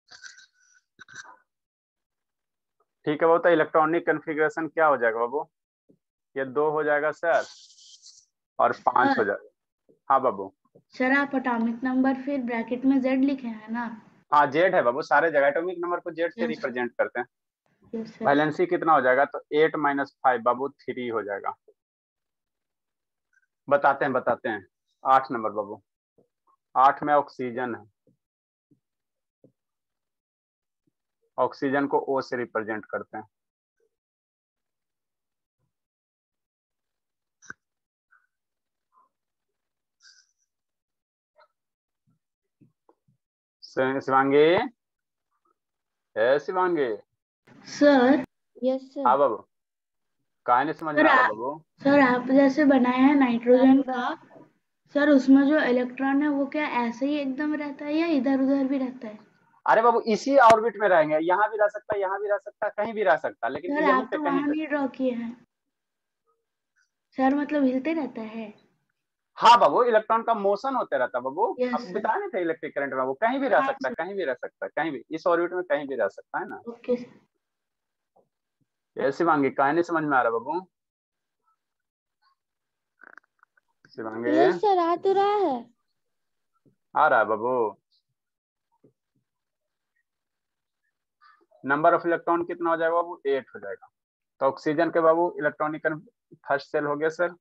ठीक है बाबू। तो इलेक्ट्रॉनिक कन्फिग्रेशन क्या हो जाएगा बाबू? ये 2 हो जाएगा सर, और 5 हो जाएगा। हाँ बाबू। सर आप एटॉमिक नंबर फिर ब्रैकेट में Z लिखे हैं ना? हाँ जेड है बाबू, सारे जगह एटॉमिक नंबर को जेड से Yes. रिप्रेजेंट करते हैं। Yes sir. वैलेंसी कितना हो जाएगा? तो 8 - 5 बाबू 3 हो जाएगा। बताते हैं, बताते हैं। 8 नंबर बाबू। 8 में ऑक्सीजन है। ऑक्सीजन को O से रिप्रेजेंट करते हैं। शिवांगी, है शिवांगी? Sir yes sir. हाँ बाबू। कहा नहीं समझ में सर आ रहा बाबू? सर आप जैसे बनाए हैं नाइट्रोजन का, सर उसमें जो इलेक्ट्रॉन है वो क्या ऐसे ही एकदम रहता है या इधर उधर भी रहता है? अरे बाबू इसी ऑर्बिट में रहेंगे। यहाँ भी रह सकता है, यहाँ भी रह सकता है, कहीं भी रह सकता है, लेकिन सर यहीं आप पे तो कहीं वहां पे। नहीं ड्रॉ किए हैं सर, मतलब हिलते रहता है। हाँ बाबू, इलेक्ट्रॉन का मोशन होते रहता है बाबू। यस अब सर। बताया नहीं था इलेक्ट्रिक करंट बाबू, कहीं भी रह हाँ सकता है, सर। कहीं भी रह सकता है, कहीं भी इस ऑर्बिट में कहीं भी रह सकता है ना। Okay sir. ये शिवांगी कहा नहीं समझ में आ रहा बाबू? शिवांगी यस सर आ तो रहा है। आ रहा है बाबू? नंबर ऑफ इलेक्ट्रॉन कितना हो जाएगा बाबू? 8 हो जाएगा। तो ऑक्सीजन के बाबू इलेक्ट्रॉनिक फर्स्ट सेल हो गया सर।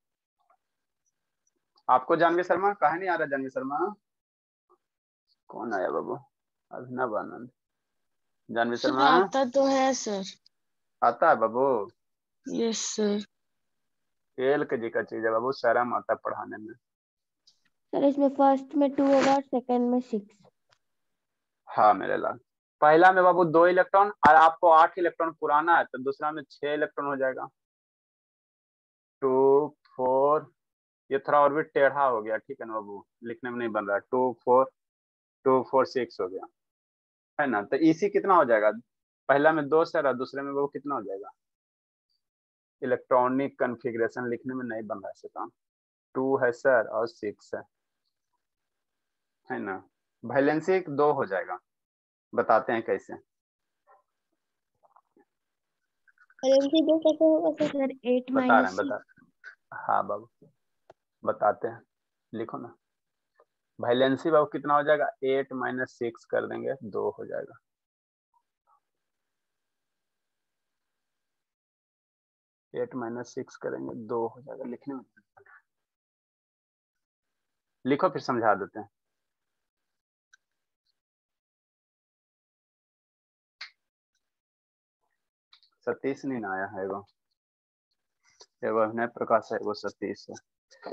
आपको जानवी शर्मा कहा नहीं आ रहा? जानवी शर्मा कौन आया बाबू? अभिनव आनंद, जानवी सर शर्मा आता तो है सर। आता है बाबू? Yes sir. एल के जी का चीज है बाबू, शर्म आता है पढ़ाने में। सर इसमें फर्स्ट में 2 होगा और सेकंड में 6। हाँ मेरे लाल, पहला में बाबू 2 इलेक्ट्रॉन और आपको 8 इलेक्ट्रॉन पुराना है तो दूसरा में 6 इलेक्ट्रॉन हो जाएगा। 2 4, ये थोड़ा और भी टेढ़ा हो गया, ठीक है ना बाबू, लिखने में नहीं बन रहा है। 2 4 2 4 6 हो गया, है ना। तो इसी कितना हो जाएगा, पहला में 2 सर और दूसरे में बाबू कितना हो जाएगा। इलेक्ट्रॉनिक कन्फिग्रेशन लिखने में नहीं बन रहा है काम। 2 है सर और 6 है ना। वैलेंसी 2 हो जाएगा, बताते हैं कैसे। वैलेंसी 2 कैसे होगा सर? सर 8 बता रहे माइनस हैं, बता, हाँ बाबू बताते हैं, लिखो ना। वैलेंसी बाबू कितना हो जाएगा, 8 - 6 कर देंगे 2 हो जाएगा। एट माइनस 6 करेंगे 2 हो जाएगा, लिखने में लिखो फिर समझा देते हैं। सतीश नहीं ना आया है, वो एगो अभिनय प्रकाश है, वो सतीश है।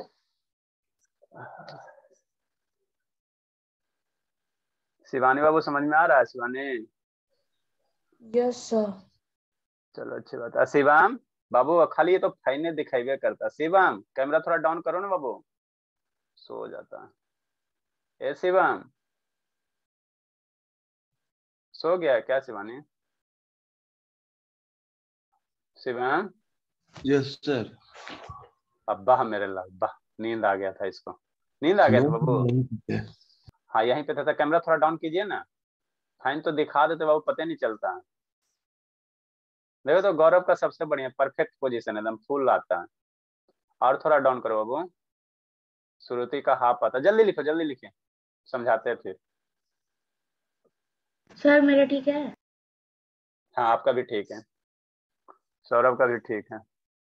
शिवानी बाबू समझ में आ रहा है? Shivani yes sir. चलो अच्छी बात है। शिवम बाबू खाली ये तो फाइने दिखाई करता है। शिवम कैमरा थोड़ा डाउन करो ना बाबू, सो जाता है। ए शिवम सो गया है क्या शिवानी? Shivam yes sir. अब्बा मेरे ला, अब्बा नींद आ गया था इसको, नींद आ गया था बाबू। हाँ यहीं पे था, कैमरा थोड़ा डाउन कीजिए ना, फाइन तो दिखा देते बाबू, पता नहीं चलता। देखो तो गौरव का सबसे बढ़िया परफेक्ट पोजीशन एकदम फुल आता है। और थोड़ा डाउन करो बाबू। श्रुति का हाफ आता, जल्दी लिखो जल्दी लिखे, समझाते हैं फिर। सर मेरा ठीक है। हाँ आपका भी ठीक है, सौरभ का भी ठीक है।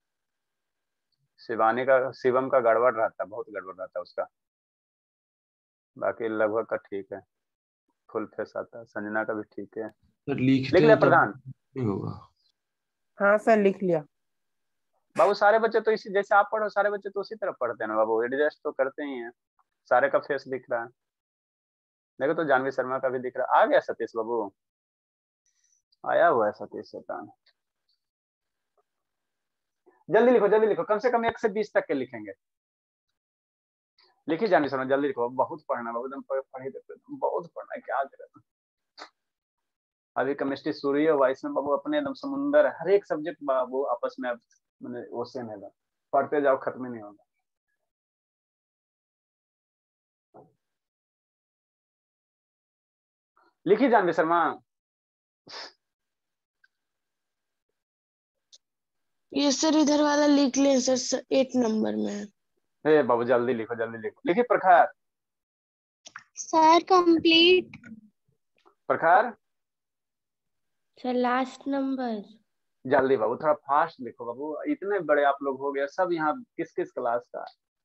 शिवानी का, शिवम का गड़बड़ रहता, बहुत गड़बड़ रहता उसका, बाकी लगभग का ठीक है, फुल फेस आता है। संजना का भी ठीक है। सर लिखते लिख हो लिया तब प्रधान? नहीं होगा। हाँ सर लिख लिया। बाबू सारे बच्चे तो इसी जैसे आप पढ़ो, सारे बच्चे तो उसी तरह पढ़ते हैं ना बाबू, एडजस्ट तो करते ही हैं। सारे का फेस दिख रहा है, देखो तो जानवी शर्मा का भी दिख रहा है। आ गया सतीश बाबू, आया हुआ है सतीश शैतान। जल्दी लिखो, कम से कम 1 से 20 तक के लिखेंगे। लिखिए जानवी शर्मा, जल्दी लिखो, बहुत पढ़ना बाबू, एकदम पढ़ी देते, बहुत पढ़ना है, क्या करें। अभी केमिस्ट्री शुरू है, वाइस में बाबू अपने एकदम समुंदर है, हर एक सब्जेक्ट बाबू आपस में मैंने ओशन है, पढ़ते जाओ खत्म ही नहीं होगा। लिखिए जानवी शर्मा। ये सर इधर वाला लिख ले सर, 8 नंबर में। हे बाबू जल्दी लिखो लिखिए Prakhar. Sir complete. Prakhar sir last number. जल्दी बाबू, थोड़ा फास्ट लिखो बाबू, इतने बड़े आप लोग हो गए सब, यहाँ किस किस क्लास का?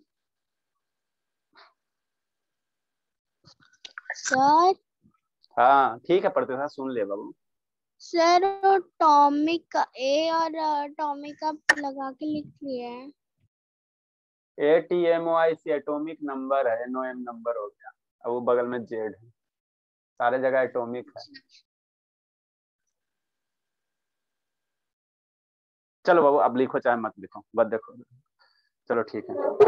सर हाँ ठीक है, पढ़ते था, सुन ले बाबू। सर टॉमिक का ए और टॉमिक का लगा के लिख लिया है। ATMOIC एटॉमिक नंबर है, NOM नंबर हो गया, अब वो बगल में जेड है, सारे जगह एटॉमिक है। चलो बाबू अब लिखो चाहे मत लिखो, बस देखो, चलो ठीक है।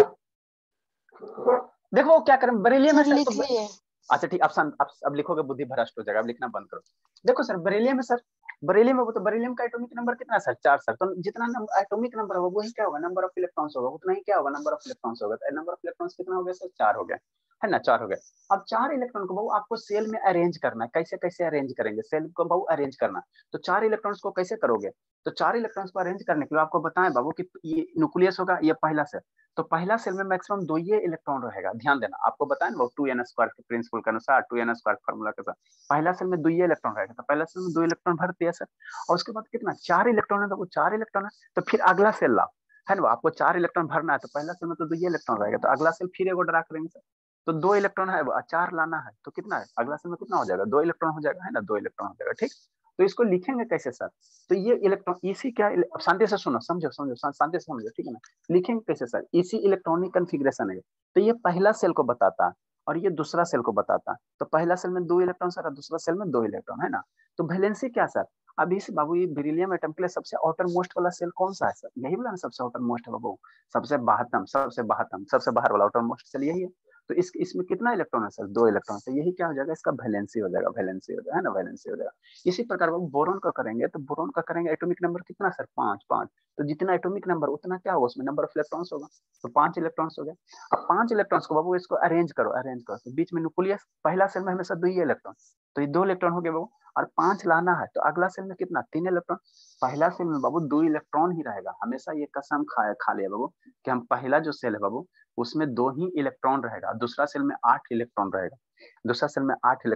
देखो क्या करें, बरेलियम में सर सर लिख तो लिए। अच्छा ठीक, अब लिखोगे बुद्धि भ्रष्ट हो जाएगा, अब लिखना बंद करो। देखो सर बरेलियम में सर, बरेलियम में तो बरेलियम का एटॉमिक नंबर कितना है सर? 4 सर। तो जितना एटॉमिक नंबर होगा वही क्या होगा, नंबर ऑफ इलेक्ट्रॉन्स होगा, उतना ही क्या होगा, नंबर ऑफ इलेक्ट्रॉन्स होगा। तो नंबर ऑफ इलेक्ट्रॉन्स कितना हो गया सर? 4 हो गया, है ना, 4 हो गए। अब 4 इलेक्ट्रॉन को बहु आपको सेल में अरेंज करना है। कैसे कैसे अरेंज करेंगे सेल को बहु अरेंज करना? तो 4 इलेक्ट्रॉन्स को कैसे करोगे? तो 4 इलेक्ट्रॉन्स को अरेंज करने के लिए आपको बताएं बाबू कि ये न्यूक्लियस होगा, ये पहला सेल, तो पहला सेल में मैक्सिमम 2 ही इलेक्ट्रॉन रहेगा। ध्यान देना, आपको बताएं वो 2n² के प्रिंसिपल के अनुसार, 2n² फार्मूला के साथ पहला सेल में 2 ही इलेक्ट्रॉन रहेगा। तो पहला सेल में 2 इलेक्ट्रॉन भर दिया सर, और उसके बाद कितना 4 इलेक्ट्रॉन है, तो वो 4 इलेक्ट्रॉन है, तो फिर अगला सेल लाओ, है ना, आपको 4 इलेक्ट्रॉन भरना है, तो पहला सेल में तो 2 ही इलेक्ट्रॉन रहेगा, तो अगला सेल फिर एगो ड्रा करेंगे सर, तो 2 इलेक्ट्रॉन है, 4 लाना है तो कितना है, अगला सेल में कितना हो जाएगा, 2 इलेक्ट्रॉन हो जाएगा, है ना, 2 इलेक्ट्रॉन हो जाएगा। ठीक, तो इसको लिखेंगे कैसे सर, तो ये इलेक्ट्रॉन इसी क्या, अब शांति से सुनो, समझो समझो शांति से समझो, ठीक है ना। लिखेंगे कैसे सर, इसी इलेक्ट्रॉनिक कन्फिग्रेशन है। तो ये पहला सेल को बताता है और ये दूसरा सेल को बताता है। तो पहला सेल में 2 इलेक्ट्रॉन सर, दूसरा सेल में 2 इलेक्ट्रॉन, है ना। तो वैलेंसी क्या सर, अब इस बाबू ये बेरिलियम एटम के लिए सबसे आउटर मोस्ट वाला सेल कौन सा है सर, यही वाला ना, सबसे आउटर मोस्ट है बाबू, सबसे बाहरतम, सबसे बाहर वाला आउटर मोस्ट सेल यही है। तो इसमें कितना इलेक्ट्रॉन है सर, 2 इलेक्ट्रॉन। तो यही क्या हो जाएगा, इसका वैलेंसी हो जाएगा, वैलेंसी हो जाएगा, है ना, वैलेंसी हो जाएगा। इसी प्रकार बाबू बोरोन का करेंगे, तो बोरोन का करेंगे एटॉमिक नंबर कितना सर, 5। तो जितना एटॉमिक नंबर उतना क्या होगा, उसमें नंबर ऑफ इलेक्ट्रॉन्स होगा, तो 5 इलेक्ट्रॉन्स हो गए। अब 5 इलेक्ट्रॉन्स को बाबू इसको अरेंज करो, तो बीच में न्यूक्लियस, पहला सेल में हमेशा 2 ही इलेक्ट्रॉन, तो ये 2 इलेक्ट्रॉन हो गए बाबू, और 5 लाना है तो अगला सेल में कितना, 3 इलेक्ट्रॉन। पहला सेल में बाबू 2 इलेक्ट्रॉन ही रहेगा हमेशा, ये कसम खा लिया बाबू कि हम पहला जो सेल है बाबू उसमें 2 ही इलेक्ट्रॉन रहेगा, दूसरा सेल में 8 इलेक्ट्रॉन रहेगा, तीसरा सेल में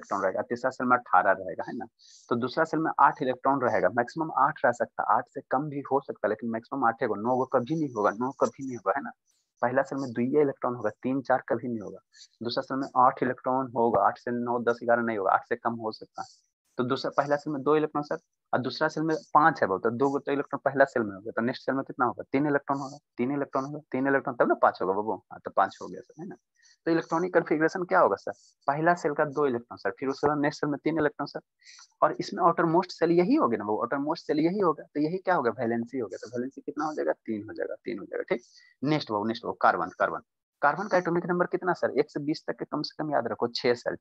18 रहेगा, है ना। तो दूसरा सेल में 8 इलेक्ट्रॉन रहेगा, मैक्सिमम 8 रह सकता है, 8 से कम भी हो सकता है, लेकिन मैक्सिमम 8 होगा, 9 कभी नहीं होगा, 9 कभी नहीं होगा, है ना। पहला सेल में 2 इलेक्ट्रॉन होगा, 3 4 कभी नहीं होगा। दूसरा सेल में 8 इलेक्ट्रॉन होगा, 8 से 9 10 11 नहीं होगा, 8 से कम हो सकता है। तो दूसरा पहला सेल में 2 इलेक्ट्रॉन सर, और दूसरा सेल में 5 है बहुत, तो 2 तो इलेक्ट्रॉन पहला सेल में होगा, तो नेक्स्ट सेल में कितना होगा, 3 इलेक्ट्रॉन होगा, 3 इलेक्ट्रॉन होगा, 3 इलेक्ट्रॉन तब ना 5 होगा बाबू, हाँ तो 5 हो गया सर, है ना। तो इलेक्ट्रॉनिक कन्फिग्रेशन क्या होगा सर, पहला सेल का 2 इलेक्ट्रॉन सर, फिर उसके बाद नेक्स्ट सेल में 3 इलेक्ट्रॉन सर, और इसमें आउटर मोस्ट सेल यही हो गया ना, वो आउटर मोस्ट सेल यही होगा, तो यही क्या होगा, वैलेंसी हो गया। तो वैलेंसी कितना हो जाएगा, 3 हो जाएगा, 3 हो जाएगा। ठीक, नेक्स्ट वो कार्बन, कार्बन का एटॉमिक नंबर कितना सर, 1 से 20 तक के कम से कम याद रखो, 6 सर,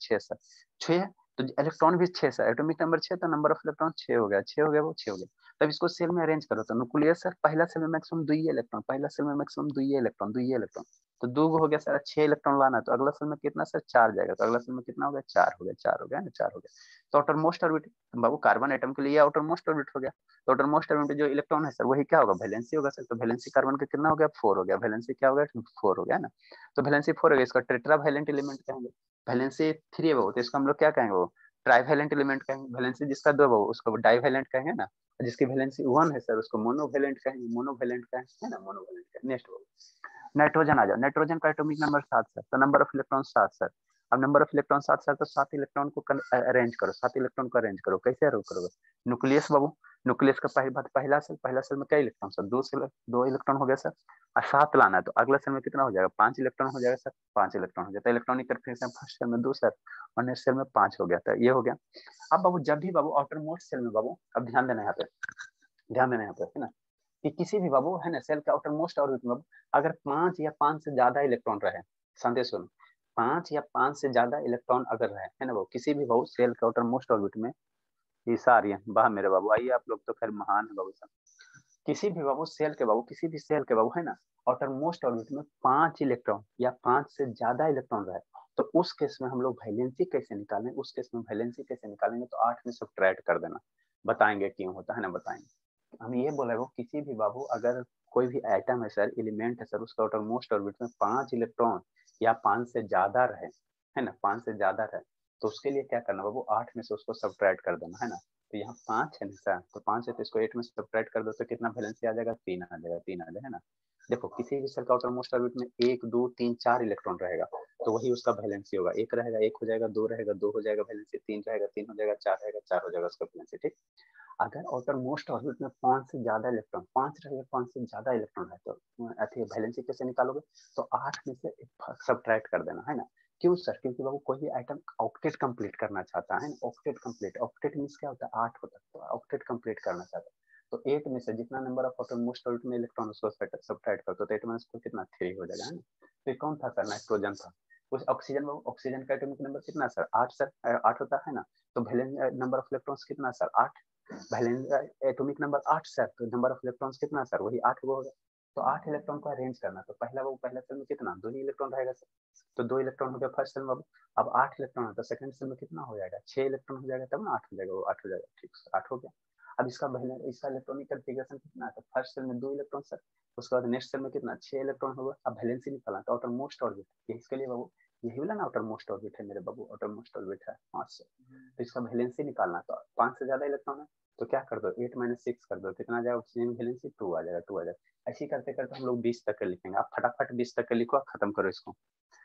6 तो इलेक्ट्रॉन भी 6 सर, एटॉमिक नंबर 6, तो नंबर ऑफ इलेक्ट्रॉन 6 हो गया, 6 हो गया वो 6 हो गया। तब इसको सेल में अरेंज करो, तो न्यूक्लियस सर, पहला सेल में मैक्सिमम 2 इलेक्ट्रॉन, पहला सेल में मैक्सिमम 2 इलेक्ट्रॉन, 2 इलेक्ट्रॉन, तो 2 हो गया सर, 6 इलेक्ट्रॉन लाना, तो अगला सेल में कितना सर, 4 जाएगा, तो अगला सेल में कितना हो गया, 4 हो गया, 4 हो गया ना, 4 हो गया। तो आउटर मोस्ट ऑर्बिट बाबू, कार्बन एटम के लिए आउटर मोस्ट ऑर्बिट हो गया, तो आउटर मोस्ट ऑर्बिट जो इलेक्ट्रॉन है सर वही क्या होगा, वैलेंसी होगा सर। तो वैलेंसी कार्बन का कितना हो गया, 4 हो गया, वैलेंसी क्या हो गया, 4 हो गया ना। तो वैलेंसी 4 हो गया, इसका टेट्रा वैलेंट एलिमेंट कहेंगे। वैलेंसी 3 है वो, तो इसका हम लोग क्या कहेंगे, वो ट्राइवैलेंट एलिमेंट कहेंगे। वैलेंसी जिसका 2 है उसको डाइवैलेंट कहेंगे ना, जिसकी वैलेंसी 1 है सर उसको मोनोवैलेंट कहेंगे, मोनोवैलेंट कहेंगे, है ना, मोनोवैलेंट कहेंगे। नेक्स्ट नाइट्रोजन आ जाओ, नाइट्रोजन का एटॉमिक नंबर 7 सर, तो नंबर ऑफ इलेक्ट्रॉन 7 सर। अब नंबर ऑफ इलेक्ट्रॉन 7 सर, तो 7 इलेक्ट्रॉन को अरेंज करो, 7 इलेक्ट्रॉन को अरेंज करो, कैसे अरेंज करोगे, न्यूक्लियस बाबू, न्यूक्लियस का पहली बात, पहला सेल में क्या इलेक्ट्रॉन सर, 2 इलेक्ट्रॉन हो गया सर, और 7 लाना है, तो अगला सेल में कितना हो जाएगा, 5 इलेक्ट्रॉन हो जाएगा सर, 5 इलेक्ट्रॉन हो जाता है। इलेक्ट्रॉनिक कन्फिग्रेशन फर्स्ट सेल में 2 सर, और नेक्स्ट सेल में 5 हो गया था, ये हो गया। अब बाबू जब भी बाबू आउटर मोस्ट सेल में बाबू, अब ध्यान देना यहाँ पे, ध्यान देना यहाँ पे, है ना, कि किसी भी बाबू, है ना, सेल के आउटर मोस्ट ऑर्बिट में अगर 5 या 5 से ज्यादा इलेक्ट्रॉन रहे, संदेश सुनो, 5 या 5 से ज्यादा इलेक्ट्रॉन अगर रहे, है ना बाबू, किसी भी बाबू सेल के आउटर मोस्ट ऑर्बिट में, ईसा आ रही है वाह मेरे बाबू, आइए आप लोग तो खैर महान है बाबू सब। किसी भी बाबू सेल के बाबू, किसी भी सेल के बाबू, है ना, आउटर मोस्ट ऑर्बिट में 5 इलेक्ट्रॉन या 5 से ज्यादा इलेक्ट्रॉन रहे, तो उस केस में हम लोग वैलेंसी कैसे निकालें, उस केस में वैलेंसी कैसे निकालेंगे, तो 8 में सब्ट्रैक्ट कर देना, बताएंगे क्यों होता है ना, बताएंगे। हम ये बोले वो किसी भी बाबू अगर कोई भी एटम है सर, एलिमेंट है सर, उसका आउटर मोस्ट ऑर्बिट में 5 इलेक्ट्रॉन या 5 से ज्यादा रहे, है ना, 5 से ज्यादा रहे, तो उसके लिए क्या करना बाबू, 8 में से उसको सब्ट्रैक्ट कर देना, है ना। तो यहाँ 5 है ना सर, तो 5 है तो इसको 8 में सब्ट्रैक्ट कर दो, तो कितना वैलेंसी आ जाएगा, 3 आ जाएगा, 3 आ जाएगा, है ना। देखो किसी भी सेल का आउटर मोस्ट ऑर्बिट में 1 2 3 4 इलेक्ट्रॉन रहेगा, तो वही उसका वैलेंसी होगा, 1 रहेगा 1 हो जाएगा, 2 रहेगा 2 हो जाएगा वैलेंसी, 3 रहेगा 3 हो जाएगा, 4 रहेगा 4 हो जाएगा उसका वैलेंसी। ठीक, अगर आउटर मोस्ट ऑर्बिट में 5 से ज्यादा इलेक्ट्रॉन, 5 रहेगा, 5 से ज्यादा इलेक्ट्रॉन है, तो ऐसे वैलेंसी कैसे निकालोगे, तो 8 में से सब्ट्रैक्ट कर देना, है ना। क्यों सर, क्योंकि बाबू कोई भी आइटम ऑक्टेट कंप्लीट करना चाहता है, ऑक्टेट कंप्लीट, ऑक्टेट मींस क्या होता है, 8 होता है, तो ऑक्टेट कंप्लीट करना चाहता है, तो 8 में से जितना number of outer most orbit में इलेक्ट्रॉन उसको सब्ट्रैक्ट कर दो, तो 8 में से कितना 3 हो जाएगा, है ना। तो कौन था सर, नाइट्रोजन था। उस ऑक्सीजन, ऑक्सीजन का एटॉमिक नंबर कितना सर, 8 सर, 8 होता है ना, तो वैलेंस नंबर ऑफ इलेक्ट्रॉन्स कितना sir, 8, valence atomic number 8 sir, तो नंबर ऑफ इलेक्ट्रॉन्स कितना सर, वही 8 वो होगा। तो 8 इलेक्ट्रॉन को अरेंज करना, तो पहला वो पहला सेल में कितना 2 ही इलेक्ट्रॉन रहेगा सर, तो 2 इलेक्ट्रॉन हो गया फर्स्ट सेल में। अब 8 इलेक्ट्रॉन है तो सेकंड सेल में कितना हो जाएगा, 6 इलेक्ट्रॉन हो जाएगा, तब ना 8 हो जाएगा, वो 8 हो जाएगा, ठीक है 8 हो गया। अब इसका इलेक्ट्रॉनिक कन्फिगरेशन कितना है, तो फर्स्ट सेल में 2 इलेक्ट्रॉन सर, उसके बाद नेक्स्ट सेल में कितना 6 इलेक्ट्रॉन होगा। अब वैलेंसी निकालना, तो आउटर मोस्ट ऑर्बिट, इसके लिए बाबू यही वाला ना आउटर मोस्ट ऑर्बिट है मेरे बाबू, आउटर मोस्ट ऑर्बिट है 5 से, तो इसका वैलेंसी निकालना, तो 5 से ज्यादा इलेक्ट्रॉन है, तो क्या कर दो 8 - 6 कर दो, कितना आ जाएगा ऑक्सीजन वैलेंसी 2 आ जाएगा, 2 आ जाएगा। ऐसे करते करते हम लोग 20 तक के लिखेंगे, आप फटाफट 20 तक के लिखो, खत्म करो इसको।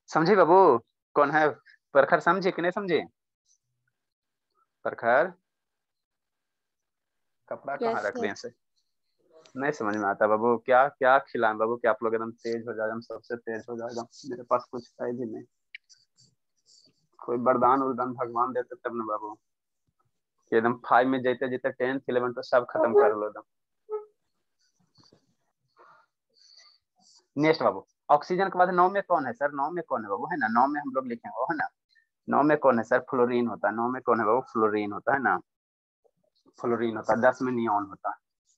समझे बाबू? कौन है प्रखर? समझे कि नहीं समझे? प्रखर कपड़ा कहाँ रख दिए से? नहीं समझ में आता बाबू। क्या क्या खिलाएं बाबू कि आप लोग एकदम तेज हो जाए, हम सबसे तेज हो जाएगा? मेरे पास कुछ है भी नहीं। कोई वरदान उर्दान भगवान देते तब ना बाबू, कि एकदम 5 में जीते जीते 10th 11th तो सब खत्म कर लो एकदम। नेक्स्ट बाबू, ऑक्सीजन के बाद 9 में कौन है सर? 9 में कौन है बाबू? है ना 9 में हम लोग लिखेंगे, है ना 9 में कौन है सर? फ्लोरीन होता है। 9 में कौन है बाबू? फ्लोरीन होता है ना, फ्लोरीन होता है। 10 में नियॉन होता है।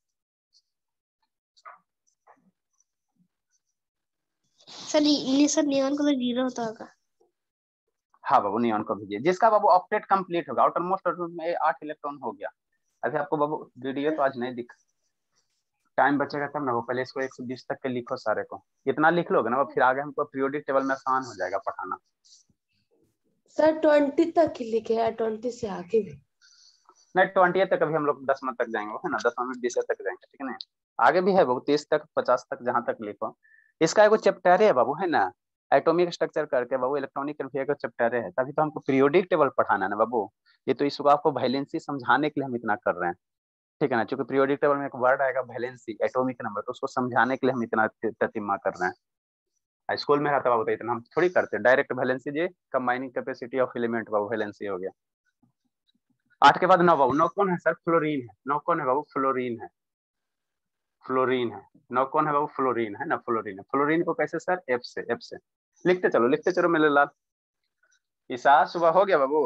सर नियॉन का तो 0 होता होगा। हाँ बाबू नियॉन को भेजिए। जिसका बाबू ऑक्टेट कंप्लीट होगा, आउटर मोस्ट में 8 इलेक्ट्रॉन हो गया। अभी आपको बाबू वीडियो तो आज नहीं दिख, टाइम बचेगा तब ना वो। पहले इसको 120 तक के लिखो सारे को। इतना लिख लोगे ना वो, फिर आगे हमको पीरियोडिक टेबल में आसान हो जाएगा पढ़ाना। सर 20 तक ही लिखे हैं, 20 से आगे भी नहीं 20 तक अभी हम लोग 10 तक जाएंगे, है ना 10 में 20 तक जाएंगे, ठीक है ना। आगे भी है बाबू 30 तक 50 तक जहां तक लिखो। इसका एगो चैप्टर है बाबू, है ना एटॉमिक स्ट्रक्चर करके बाबू, इलेक्ट्रॉनिक का चैप्टर है। तभी तो हमको पीरियोडिक टेबल पढ़ाना है ना बाबू। ये तो इसको आपको वैलेंसी समझाने के लिए हम इतना कर रहे हैं, ठीक है ना। क्योंकि पीरियोडिक टेबल में एक वर्ड आएगा वैलेंसी, एटॉमिक नंबर, तो उसको समझाने के लिए हम इतना ततिमा कर रहे हैं। स्कूल में रहता बाबू तो इतना हम थोड़ी करते। डायरेक्ट वैलेंसी जी कंबाइनिंग कैपेसिटी ऑफ एलिमेंट बाबू, वैलेंसी हो गया। 8 के बाद 9 बाबू। 9 कौन है सर? फ्लोरीन है। 9 कौन है बाबू? फ्लोरीन है। फ्लोरीन है। 9 कौन है बाबू? फ्लोरीन है ना, फ्लोरीन है। फ्लोरीन को कैसे सर? एफ से। एफ से लिखते चलो मेरे लाल। ईसा सुबह हो गया बाबू?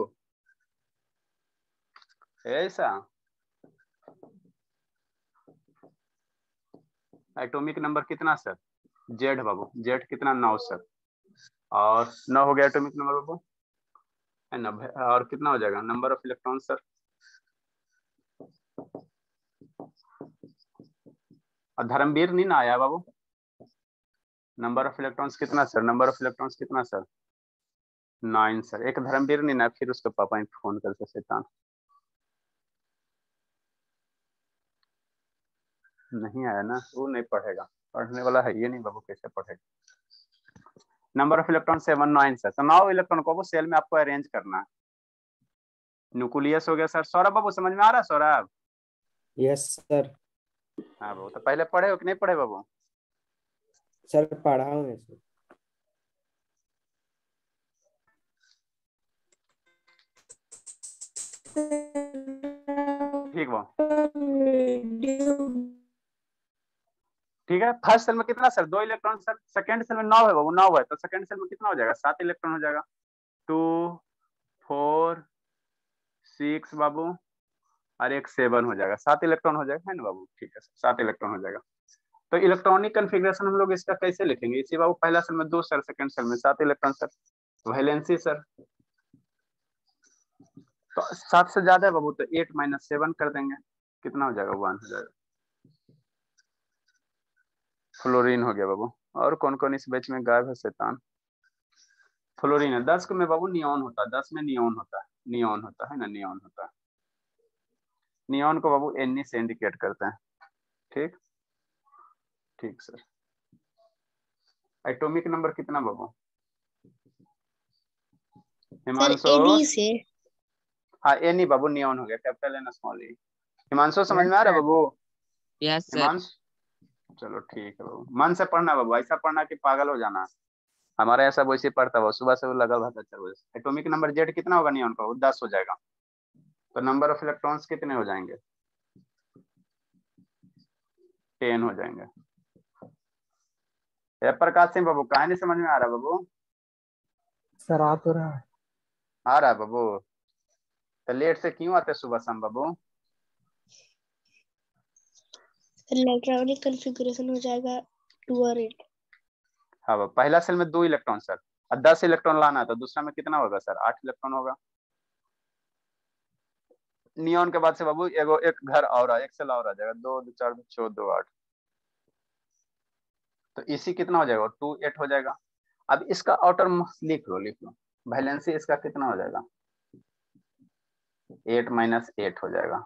ऐसा एटॉमिक नंबर कितना सर? जेड बाबू। जेड कितना? 9 सर। और 9 हो गया एटॉमिक नंबर बाबू, है ना। और कितना हो जाएगा नंबर ऑफ इलेक्ट्रॉन सर? और धर्मवीर नहीं ना आया बाबू। नंबर ऑफ इलेक्ट्रॉन्स कितना सर? नंबर ऑफ इलेक्ट्रॉन्स कितना सर? 9 सर। एक धर्मवीर नहीं ना, फिर उसके पापा ने फोन करके शैतान नहीं आया ना, वो नहीं पढ़ेगा। पढ़ने वाला है ये नहीं बाबू, कैसे पढ़ेगा? Number of electron 7 9 sir. तो 9 इलेक्ट्रॉन को सेल में आपको अरेंज करना है। न्यूक्लियस हो गया सर। सौरभ बाबू समझ में आ रहा है सौरभ? Yes sir. हाँ बाबू, तो पहले पढ़े हो कि नहीं पढ़े बाबू? सर पढ़ा हूँ सर। ठीक बाबू, ठीक है। फर्स्ट सेल में कितना sir? 2 electron sir. Second shell में 9 है बाबू, 9 है। तो सेकंड सेल में कितना हो जाएगा? 7 इलेक्ट्रॉन हो जाएगा। 2 4 6 बाबू, और एक 7 हो जाएगा। 7 इलेक्ट्रॉन हो जाएगा, है ना बाबू? ठीक है, 7 इलेक्ट्रॉन हो जाएगा। तो इलेक्ट्रॉनिक कन्फिग्रेशन हम लोग इसका कैसे लिखेंगे? इसी बाबू पहला सेल में 2 सर, सेकंड सेल में 7 इलेक्ट्रॉन सर। वैलेंसी सर, तो 7 से ज्यादा है बाबू, तो 8 - 7 कर देंगे, कितना हो जाएगा? 1 हो जाएगा। फ्लोरीन हो गया बाबू। और कौन कौन इस बैच में गायब है शैतान? फ्लोरीन है। 10 में बाबू नियॉन होता है। 10 में नियॉन होता है, नियॉन होता है ना, नियॉन होता है। नियॉन को बाबू Na से इंडिकेट करते हैं। ठीक ठीक सर। एटॉमिक नंबर कितना बाबू? हिमांशु? एनी से। हाँ एनी बाबू, नियॉन हो गया, कैपिटल एन स्मॉल ई। हिमांशु समझ में आ रहा है बाबू? Yes sir. हिमांशु चलो ठीक है बाबू। मन से पढ़ना बाबू, ऐसा पढ़ना कि पागल हो जाना। हमारा ऐसा वैसे पढ़ता हुआ सुबह से वो लगा हुआ था 4 बजे से। एटॉमिक नंबर जेड कितना होगा नियॉन का? 10 हो जाएगा। तो नंबर ऑफ इलेक्ट्रॉन्स कितने हो जाएंगे? 10 हो जाएंगे। प्रकाश सिंह बाबू कहां नहीं समझ में आ रहा बाबू? सर आ तो रहा है। आ रहा है बाबू? तो लेट से क्यों आते सुबह शाम बाबू? इलेक्ट्रॉनिक कॉन्फ़िगरेशन हो जाएगा 2 और 8। हाँ बाबू, पहला सेल में 2 इलेक्ट्रॉन सर, और 10 इलेक्ट्रॉन लाना है। तो दूसरा में कितना होगा सर? 8 इलेक्ट्रॉन होगा। नियॉन के बाद से बाबू एगो एक घर और एक सेल और आ जाएगा। 2 2 4 2 2 8। तो इसी कितना हो जाएगा? 2 8 हो जाएगा। अब इसका आउटर लिख लो, लिख लो। वैलेंसी इसका कितना हो जाएगा? 8 - 8 हो जाएगा।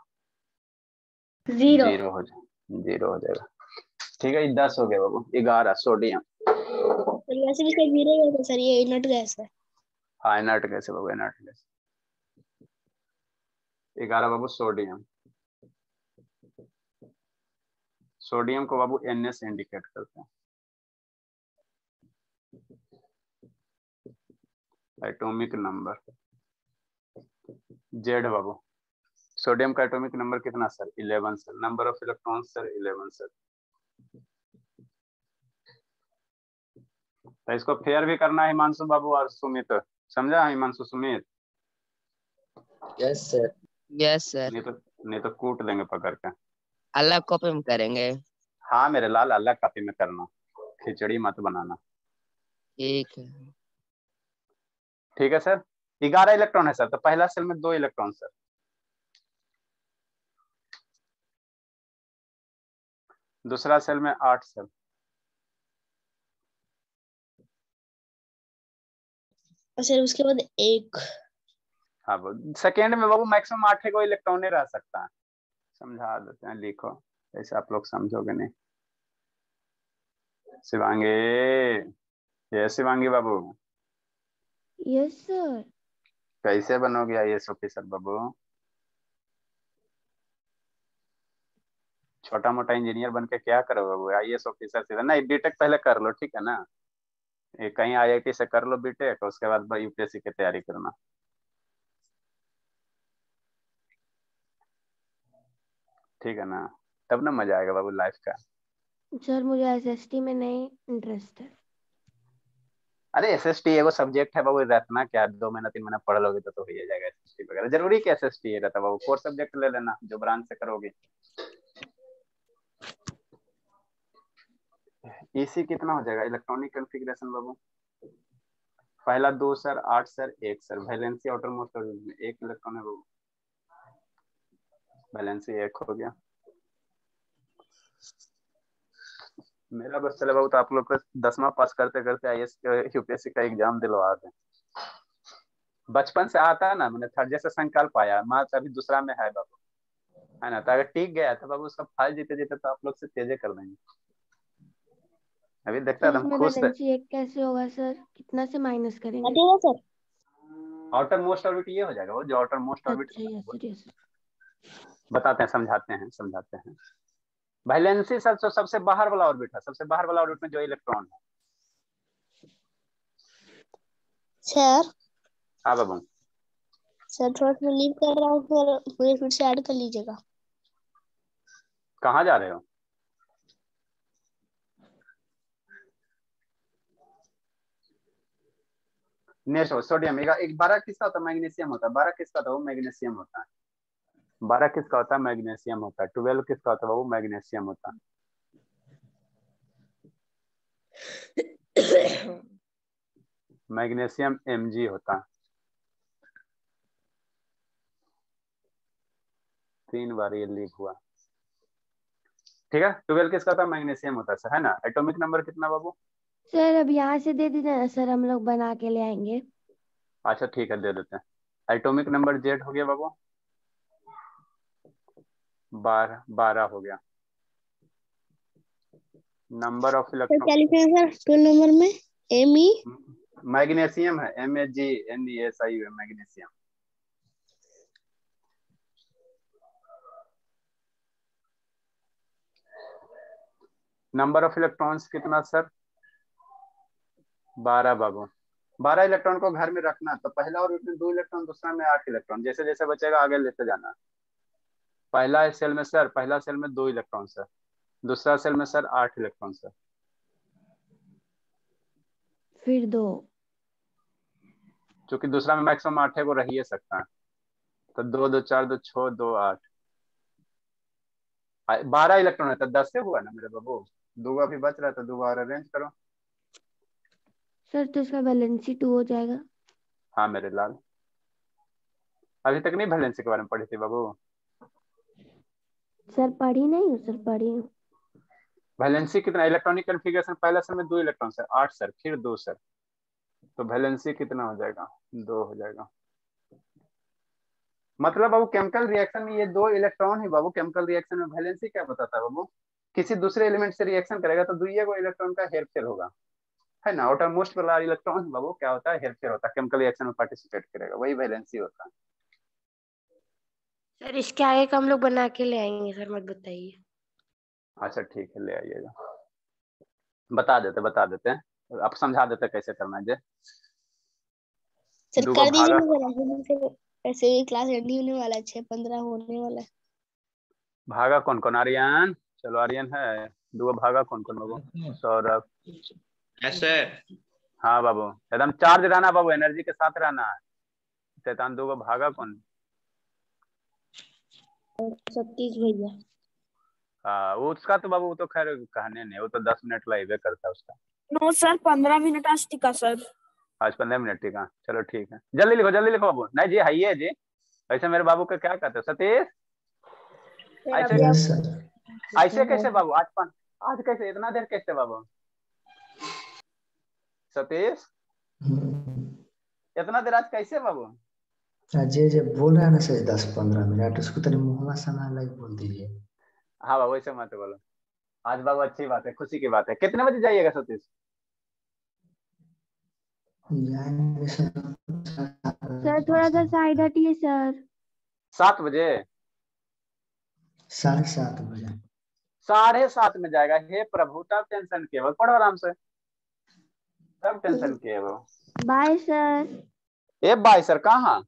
0 हो जाएगा। 0 हो जाएगा। ठीक है, 10 हो गया बाबू। 11 सोडियम। वैसे भी सर जीरो है सर, ये इनर्ट गैस है। हाँ इनर्ट गैस है बाबू, इनर्ट गैस। 11 बाबू सोडियम। सोडियम को बाबू Na से इंडिकेट करते हैं। एटॉमिक नंबर जेड बाबू। सोडियम का एटॉमिक नंबर कितना sir? 11 sir. Number of electron sir 11 sir. तो इसको फेयर भी करना है हिमांशु बाबू और सुमित, समझा Himanshu Sumit? Yes sir. Yes sir. नहीं तो कूट देंगे पकड़ के। अलग कॉपी में करेंगे। हाँ मेरे लाल, अलग कॉपी में करना, खिचड़ी मत बनाना। ठीक है। ठीक है सर। 11 इलेक्ट्रॉन है सर, तो पहला सेल में 2 इलेक्ट्रॉन सर। दूसरा सेल में 8 सर। और सर उसके बाद 1। हाँ सेकेंड में बाबू मैक्सिमम 8 को इलेक्ट्रॉन ही रह सकता है। समझा देते हैं, लिखो, ऐसे आप लोग समझोगे नहीं। शिवांगी, ये शिवांगी बाबू। Yes sir. कैसे बनोगे आईएएस ऑफिसर बाबू? छोटा मोटा इंजीनियर बन के क्या करोगे बाबू? आईएएस ऑफिसर सीधा नहीं, बीटेक पहले कर लो, ठीक है ना? कहीं आईआईटी से कर लो बीटेक, उसके बाद यूपीएससी की तैयारी करना। ठीक है ना? तब ना मजा आएगा बाबू लाइफ का। सर मुझे एसएसटी में नहीं इंटरेस्ट है। अरे एसएसटी एगो सब्जेक्ट है बाबू, रटना क्या, 2 महीना 3 महीना पढ़ लोगे तो हो ही जाएगा। एसएसटी वगैरह जरूरी क्या एसएसटी रहता बाबू? कोर सब्जेक्ट ले लेना जो ब्रांच से करोगे। ईसी कितना हो जाएगा? इलेक्ट्रॉनिक कॉन्फ़िगरेशन बाबू, पहला 2 sir, 8 sir, 1 sir. Valency outermost में 1 इलेक्ट्रॉन है बाबू, वैलेंसी 1 हो गया। मेरा बस चले बाबू, तो आप लोग को 10वां पास करते करते आईएएस यूपीएससी का एग्जाम दिलवा दें। बचपन से आता है ना, मैंने थर्ड जैसे संकल्प आया, माँ अभी दूसरा में है बाबू, है ना? तो अगर टीक गया तो बाबू उसका फल जीते जीते तो आप लोग से तेजे कर देंगे। अभी देखता सर है हम इसमें खुश थे। वैलेंसी 1 कैसे होगा सर? कितना से माइनस करेंगे? सर आउटर मोस्ट ऑर्बिट ये हो जाएगा वो, जो आउटर मोस्ट ऑर्बिट अच्छा यस सर, यस। बताते हैं, समझाते हैं। वैलेंसी सर तो सबसे बाहर वाला ऑर्बिट है, सबसे बाहर वाला ऑर्बिट में जो इलेक्ट्रॉन है। सर। हाँ बाबू। सर थोड़ा सा लीव कर रहा हूँ, फिर से ऐड कर लीजिएगा। कहाँ जा रहे हो? Next sodium. 12 किसका होता है? मैग्नीशियम होता है। 12 किसका होता है? वो मैग्नीशियम होता है। 12 किसका होता है? मैग्नीशियम होता है। 12 किसका होता है? वो मैग्नीशियम होता है। मैग्नीशियम Mg होता है। 3 बार ये लीक हुआ। ठीक है, 12 किसका होता है? मैग्नीशियम होता है सर, है ना? एटॉमिक नंबर कितना बाबू? सर अब यहाँ से दे दीजिए ना सर, हम लोग बना के ले आएंगे। अच्छा ठीक है, दे देते हैं। एटॉमिक नंबर जेड हो गया बाबू, 12 हो गया। नंबर ऑफ इलेक्ट्रॉन क्या लिखे हैं सर 12 नंबर में? Me। मैग्नीशियम है, MagNeSiu है, मैग्नीशियम। नंबर ऑफ इलेक्ट्रॉन्स कितना सर? 12 बाबू। 12 इलेक्ट्रॉन को घर में रखना, तो पहला ऑर्बिट में 2 इलेक्ट्रॉन, दूसरा में 8 इलेक्ट्रॉन। जैसे जैसे बचेगा आगे लेते जाना। पहला सेल में सर, पहला सेल में 2 इलेक्ट्रॉन सर, दूसरा सेल में सर 8 इलेक्ट्रॉन सर, फिर 2। क्योंकि दूसरा में मैक्सिमम 8 को रह ही सकता है। तो 2 2 4 2 6 2 8, 12 इलेक्ट्रॉन है तो 10 से हुआ ना मेरे बाबू। 2 अभी बच रहा है तो 2 और अरेंज करो। सर तो इसका वैलेंसी 2 हो जाएगा। हाँ मेरे लाल, अभी तक नहीं वैलेंसी के बारे में पढ़ी थी बाबू? सर पढ़ी नहीं हूँ सर, पढ़ी हूँ। वैलेंसी कितना? इलेक्ट्रॉनिक कॉन्फ़िगरेशन पहला सेल में 2 इलेक्ट्रॉन सर, 8 सर, फिर 2 सर, तो वैलेंसी कितना हो जाएगा? 2 हो जाएगा। मतलब बाबू केमिकल रिएक्शन में ये 2 इलेक्ट्रॉन ही बाबू, केमिकल रिएक्शन में वैलेंसी क्या बताता है बाबू? किसी दूसरे एलिमेंट से रिएक्शन करेगा तो दुइये को इलेक्ट्रॉन का हेरफेर होगा। है ना। आउटर मोस्ट वाला इलेक्ट्रॉन बाबू क्या होता है, हेरफेर होता है, केमिकल रिएक्शन में पार्टिसिपेट करेगा, वही वैलेंसी होता है। सर इसके आगे का हम लोग बना के ले आएंगे सर, मत बताइए। अच्छा ठीक है, ले आइएगा, बता देते हैं, आप समझा देते हैं कैसे करना है जे। सर दूगो कर दीजिए भागा, ना सर, फिर ऐसे भी क्लास एंड होने वाला है, 6:15 होने वाला है। भागा कौन कौन, आर्यन, चलो आर्यन है, दूगो भागा कौन कौन बाबू, सौरभ। Yes sir. हाँ बाबू, एकदम चार्ज रहना बाबू, एनर्जी के साथ रहना है। शैतान दूगो भागा कौन, सतीश भैया। हाँ वो उसका तो बाबू वो तो खैर कहने नहीं, वो तो 10 मिनट लाइवे करता है उसका। नो सर 15 मिनट आज टिका सर। आज 15 मिनट ठीक है, चलो ठीक है, जल्दी लिखो बाबू। नहीं जी है ये जी, ऐसे मेरे बाबू का क्या कहते हो सतीश, ऐसे यस सर। ऐसे कैसे बाबू, आज कैसे इतना देर कैसे बाबू सतीश, इतना देर आज कैसे बाबू। जे जे बोल रहा है ना सर 10-15 मिनट, उसको तेरे मुंह में समय लग बोल दीजिए। हाँ बाबू ऐसे मत बोलो, आज बाबू अच्छी बात है, खुशी की बात है। कितने बजे जाइएगा सतीश, जाएंगे सर सर थोड़ा सा साइड हटिए सर। 7 बजे, 7:30 बजे। 7:30 में जाएगा, हे प्रभु, तब टेंशन किए वो, पढ़ो आराम से, तब टेंशन किए वो। Bye sir. ए बाय सर, कहाँ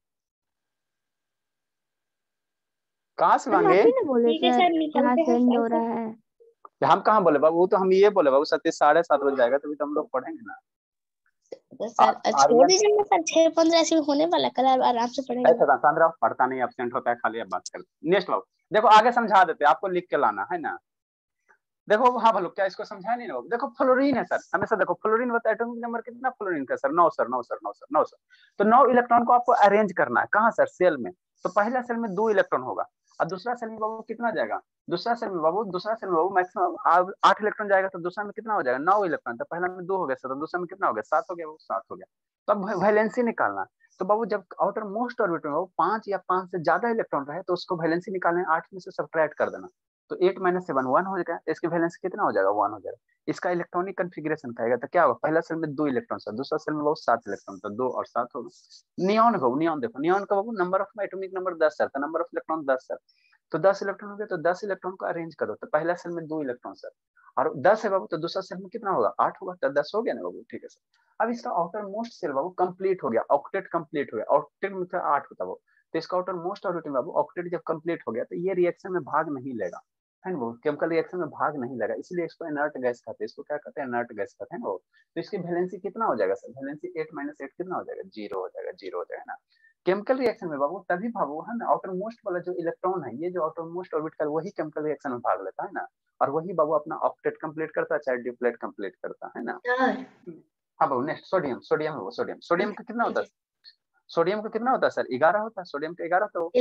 से सर आप मांगे, ही ना बोले ठीक है सर सर, क्लास निकलते हैं एंड हो सर। रहा है। हम कहाँ बोले बाबू, वो तो हम ये बोले बाबू, सतीश 7:30 बजे जाएगा, तभी तो हम लोग पढ़ेंगे ना। तो सर छोड़ दीजिए ना सर, 6:15 ऐसे होने वाला है, कल आराम से पढ़ेंगे। ऐसा सांद्रा पढ़ता नहीं, एब्सेंट होता है खाली, अब बात करते। नेक्स्ट बाबू देखो, आगे समझा देते, आपको लिख के लाना है ना। देखो हाँ भलो, क्या इसको समझा नहीं ना। देखो फ्लोरीन है सर, हमेशा देखो फ्लोरीन होता है, एटॉमिक नंबर कितना फ्लोरीन का sir, 9 sir 9 sir 9 sir 9 sir. तो 9 इलेक्ट्रॉन को आपको अरेंज करना है, कहाँ सर, सेल में। तो पहला सेल में 2 इलेक्ट्रॉन होगा, और दूसरा सेल में बाबू कितना जाएगा, दूसरा सेल में बाबू मैक्सिमम 8 इलेक्ट्रॉन जाएगा, तो दूसरा में कितना हो जाएगा, 9 इलेक्ट्रॉन। तो पहला में 2 हो गया सर, तो दूसरा में कितना हो गया, 7 हो गया, वो 7 हो गया। तो अब वैलेंसी निकालना। तो बाबू जब आउटर मोस्ट ऑर्बिट में 5 या 5 से ज्यादा इलेक्ट्रॉन रहे, तो उसको वैलेंसी निकालने 8 में से सब्ट्रैक्ट कर देना। तो 8 - 7 1 हो जाएगा, इसकी वैलेंस कितना हो जाएगा, 1 हो जाएगा। इसका इलेक्ट्रॉनिक कन्फिग्रेशन कहेगा, तो क्या होगा, पहला सेल में 2 इलेक्ट्रॉन सर, दूसरा सेल में बहुत 7 इलेक्ट्रॉन, तो 2 और 7 होगा। नियॉन को, नियॉन देखो, नियॉन का बाबू number of atomic number 10 sir, तो नंबर ऑफ इलेक्ट्रॉन 10 सर। तो 10 इलेक्ट्रॉन हो गया, तो 10 इलेक्ट्रॉन को अरेंज करो, तो पहला सेल में 2 इलेक्ट्रॉन सर, और 10 है बाबू, तो दूसरा सेल में कितना होगा, 8 होगा, तो 10 हो गया ना बाबू, ठीक है सर। अब इसका आउटर मोस्ट सेल बाबू कंप्लीट हो गया, ऑक्टेट कंप्लीट हो गया, ऑक्टेट में 8 होता वो। तो इसका आउटर मोस्ट ऑर्बिट में बाबू ऑक्टेट जब कंप्लीट हो गया, तो ये रिएक्शन में भाग नहीं लेगा, है ना वो, केमिकल रिएक्शन में भाग नहीं लगा, इसलिए इसको इनर्ट गैस कहते हैं, इसको क्या कहते हैं, इनर्ट गैस कहते हैं वो। तो इसकी वैलेंसी कितना हो जाएगा सर, वैलेंसी 8 - 8 कितना हो जाएगा, 0 हो जाएगा, 0 हो जाएगा ना। केमिकल रिएक्शन में बाबू तभी बाबू है ना, आउटर मोस्ट वाला जो इलेक्ट्रॉन है, ये जो आउटर मोस्ट ऑर्बिटल, वही केमिकल रिएक्शन में भाग लेता है ना, और वही बाबू अपना ऑक्टेट कंप्लीट करता है, चाहे डिप्लेट कंप्लीट करता है ना। हाँ बाबू नेक्स्ट, सोडियम, सोडियम है वो, सोडियम का कितना होता है, सोडियम का कितना होता है सर, 11 होता है, सोडियम का 11 तो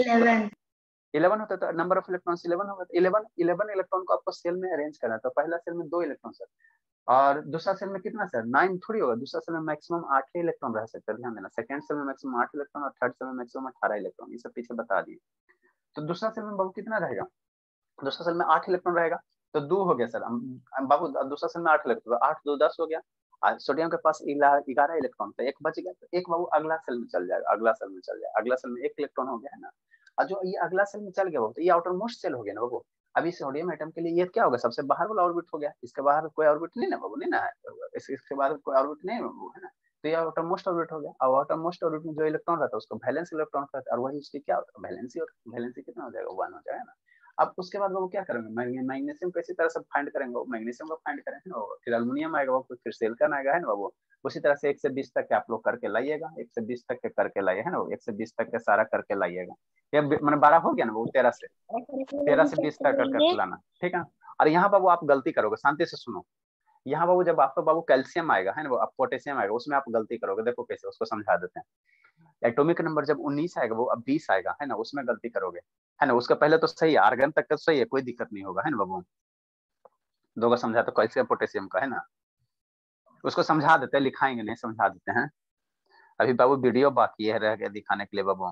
11 होता है, तो नंबर ऑफ इलेक्ट्रॉन्स 11 होगा, 11 इलेक्ट्रॉन को आपको सेल में अरेंज करना है। तो पहला सेल में 2 इलेक्ट्रॉन सर, और दूसरा सेल में कितना सर, 9 थोड़ी होगा, दूसरा सेल में मैक्सिमम 8 ही इलेक्ट्रॉन रह सकते हैं, ध्यान देना। सेकंड सेल में मैक्सिमम 8 इलेक्ट्रॉन, और थर्ड सेल में मैक्सिमम 18 इलेक्ट्रॉन, ये सब पीछे बता दिए। तो दूसरा सेल में बाबू कितना रहेगा, दूसरा सेल में 8 इलेक्ट्रॉन रहेगा, तो 2 हो गया सर बाबू, दूसरा सेल में 8 इलेक्ट्रॉन, 8 2 10 हो गया। सोडियम के पास 11 इलेक्ट्रॉन, तो एक बच गया, तो एक बाबू अगला सेल में चल जाएगा, अगला सेल में चल जाएगा, अगला सेल में 1 इलेक्ट्रॉन हो गया है ना। और जो ये अगला सेल में चल गया बाबू, तो ये आउटर मोस्ट सेल हो गया ना बाबू। अभी सोडियम एटम के लिए ये क्या होगा, सबसे बाहर वाला ऑर्बिट हो गया, इसके बाहर कोई ऑर्बिट नहीं ना बाबू, नहीं ना है, इसके बाहर कोई ऑर्बिट नहीं है बाबू, है ना। तो ये आउटर मोस्ट ऑर्बिट हो गया, और आउटर मोस्ट ऑर्बिट में जो इलेक्ट्रॉन रहता है उसको वैलेंस इलेक्ट्रॉन कहते हैं, और वही उसकी क्या होता है, वैलेंसी, और वैलेंसी कितना हो जाएगा, 1 हो जाएगा ना। अब उसके बाद वो क्या करेंगे, मैग्नीशियम को इसी तरह से फाइंड करेंगे, मैग्नीशियम को फाइंड करेंगे ना, फिर एल्युमिनियम आएगा वो, फिर सिलिकॉन आएगा, है ना वो। उसी तरह से 1 से 20 तक के आप लोग करके लाइएगा, 1 से 20 तक के करके लाइए, है ना, 1 से 20 तक के सारा करके लाइएगा। ये मैंने 12 हो गया ना वो, 13 से 20 तक करके लाना, ठीक है। और यहाँ बाबू आप गलती करोगे, शांति से सुनो। यहाँ बाबू जब आपका बाबू कैल्शियम आएगा, है ना वो, अब पोटेशियम आएगा, उसमें आप गलती करोगे, देखो कैसे, उसको समझा देते हैं। एटॉमिक नंबर जब 19 आएगा वो, अब 20 आएगा, है ना, उसमें गलती करोगे, है ना। उसका पहले तो सही है, आर्गन तक का सही है, कोई दिक्कत नहीं होगा, है ना बाबू। दो का समझा तो कैल्शियम पोटेशियम का, है ना, उसको समझा देते हैं, लिखाएंगे नहीं, समझा देते हैं। अभी बाबू वीडियो बाकी है रह गया दिखाने के लिए बाबू,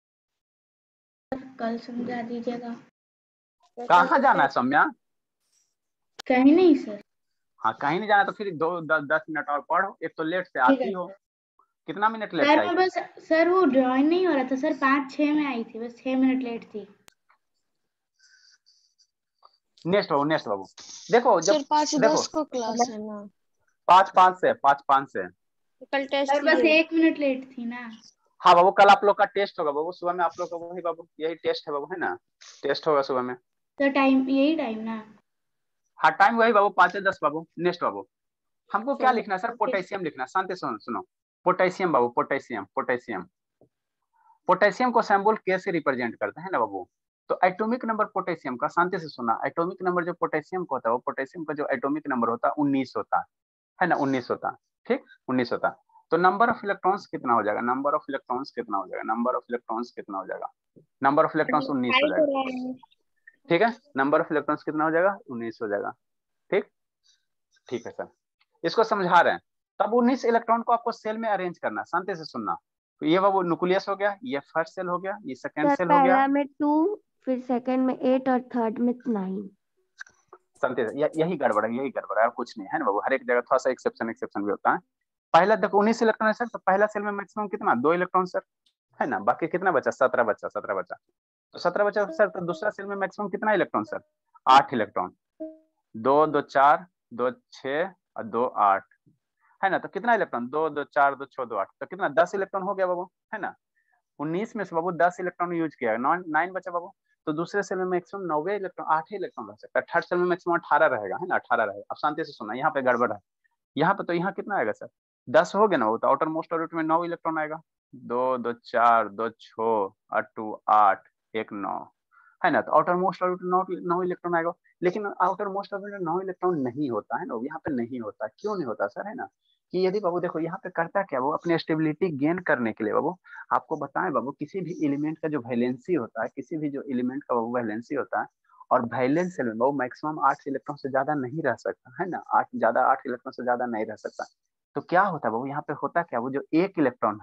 कल समझा दीजिएगा। कहाँ जाना है सौम्या, कहीं नहीं सर। हाँ कहीं नहीं जाना तो फिर 10 मिनट और पढ़ो। एक तो लेट से ठीक आती है हो, कितना मिनट लेट सर। से आई मैं थी? बस सर वो ज्वाइन नहीं हो रहा था सर, 5-6 में आई थी, बस 6 मिनट लेट थी। नेक्स्ट बाबू देखो सर जब 5 से देखो 10 को क्लास है ना? 5-5 से 5-5 से। कल टेस्ट सर बस 1 मिनट लेट थी ना। हाँ बाबू कल आप लोग का टेस्ट होगा बाबू, सुबह में आप लोग का वही बाबू यही टेस्ट है बाबू, है ना? टेस्ट होगा सुबह में। सर टाइम यही टाइम ना? हाँ टाइम वही बाबू 5 से 10 बाबू। नेक्स्ट बाबू हमको क्या सर लिखना है सर? पोटेशियम लिखना है। शांति सुनो पोटेशियम बाबू, पोटेशियम को सिंबल के से रिप्रेजेंट करते हैं ना बाबू। तो एटॉमिक नंबर पोटेशियम का, शांति से सुना, एटॉमिक नंबर जो पोटेशियम का होता है वो पोटेशियम का जो एटॉमिक नंबर होता है 19 होता है ना, 19 होता है। ठीक 19 होता है। तो नंबर ऑफ इलेक्ट्रॉन्स कितना हो जाएगा? नंबर ऑफ इलेक्ट्रॉन्स कितना हो जाएगा? नंबर ऑफ इलेक्ट्रॉन्स कितना हो जाएगा? नंबर ऑफ इलेक्ट्रॉन्स 19 हो जाएगा। ठीक है, नंबर ऑफ इलेक्ट्रॉन्स कितना हो जाएगा? 19 हो जाएगा। ठीक ठीक है सर, इसको समझा रहे हैं। तब 19 इलेक्ट्रॉन को आपको सेल में अरेंज करना, शांति से सुनना। तो ये वो न्यूक्लियस हो गया, ये फर्स्ट सेल हो गया, ये सेकंड सर सेल हो गया। पहला में 2, फिर सेकंड में 8 और थर्ड में 9। शांति से, यही गड़बड़ है, यही गड़बड़ है और कुछ नहीं है ना बाबू। हर एक जगह थोड़ा सा एक्सेप्शन भी होता है। पहला देखो 19 इलेक्ट्रॉन है सर, तो पहला सेल में मैक्सिमम कितना? 2 इलेक्ट्रॉन सर, है ना? बाकी कितना बचा? 17 बचा, 17 बचा। तो 17 बचा सर, तो दूसरा सेल में मैक्सिमम कितना इलेक्ट्रॉन सर? 8 इलेक्ट्रॉन। 2 2 4 2 6 और 2 8, है ना? तो कितना इलेक्ट्रॉन? 2 2 4 2 6 2 8, तो कितना? 10 इलेक्ट्रॉन हो गया बाबू, है ना? 19 में से बाबू 10 इलेक्ट्रॉन यूज किया, 9 बचा बाबू। तो दूसरे सेल में मैक्सिमम 9 इलेक्ट्रॉन, 8 इलेक्ट्रॉन रह सकता है। थर्ड सेल में मैक्सिमम 18 रहेगा, है ना? 18 रहेगा। अब शांति से सुनना, यहाँ पे गड़बड़ है। यहाँ पे तो यहाँ कितना आएगा सर? 10 हो गया ना, वो तो आउटर मोस्ट ऑर्बिट में 9 इलेक्ट्रॉन आएगा। 2 2 4 2 6 और 2 8 1 9, है ना? तो आउटर मोस्ट ऑर्बिट 9 इलेक्ट्रॉन आएगा। लेकिन आउटर मोस्ट ऑर्बिट में 9 इलेक्ट्रॉन नहीं होता है ना, यहाँ पे नहीं होता। क्यों नहीं होता सर? है ना कि यदि बाबू देखो यहाँ पे करता क्या वो, अपनी स्टेबिलिटी गेन करने के लिए बाबू, आपको बताएं बाबू, किसी भी एलिमेंट का जो वैलेंसी होता है, किसी भी जो एलिमेंट का वो वैलेंसी होता है, और वैलेंस सेल में वो मैक्सिमम 8 इलेक्ट्रॉन से ज्यादा नहीं रह सकता, है ना? 8 इलेक्ट्रॉन से ज्यादा नहीं रह सकता। तो क्या होता है बाबू, यहाँ पे होता क्या, वो जो एक इलेक्ट्रॉन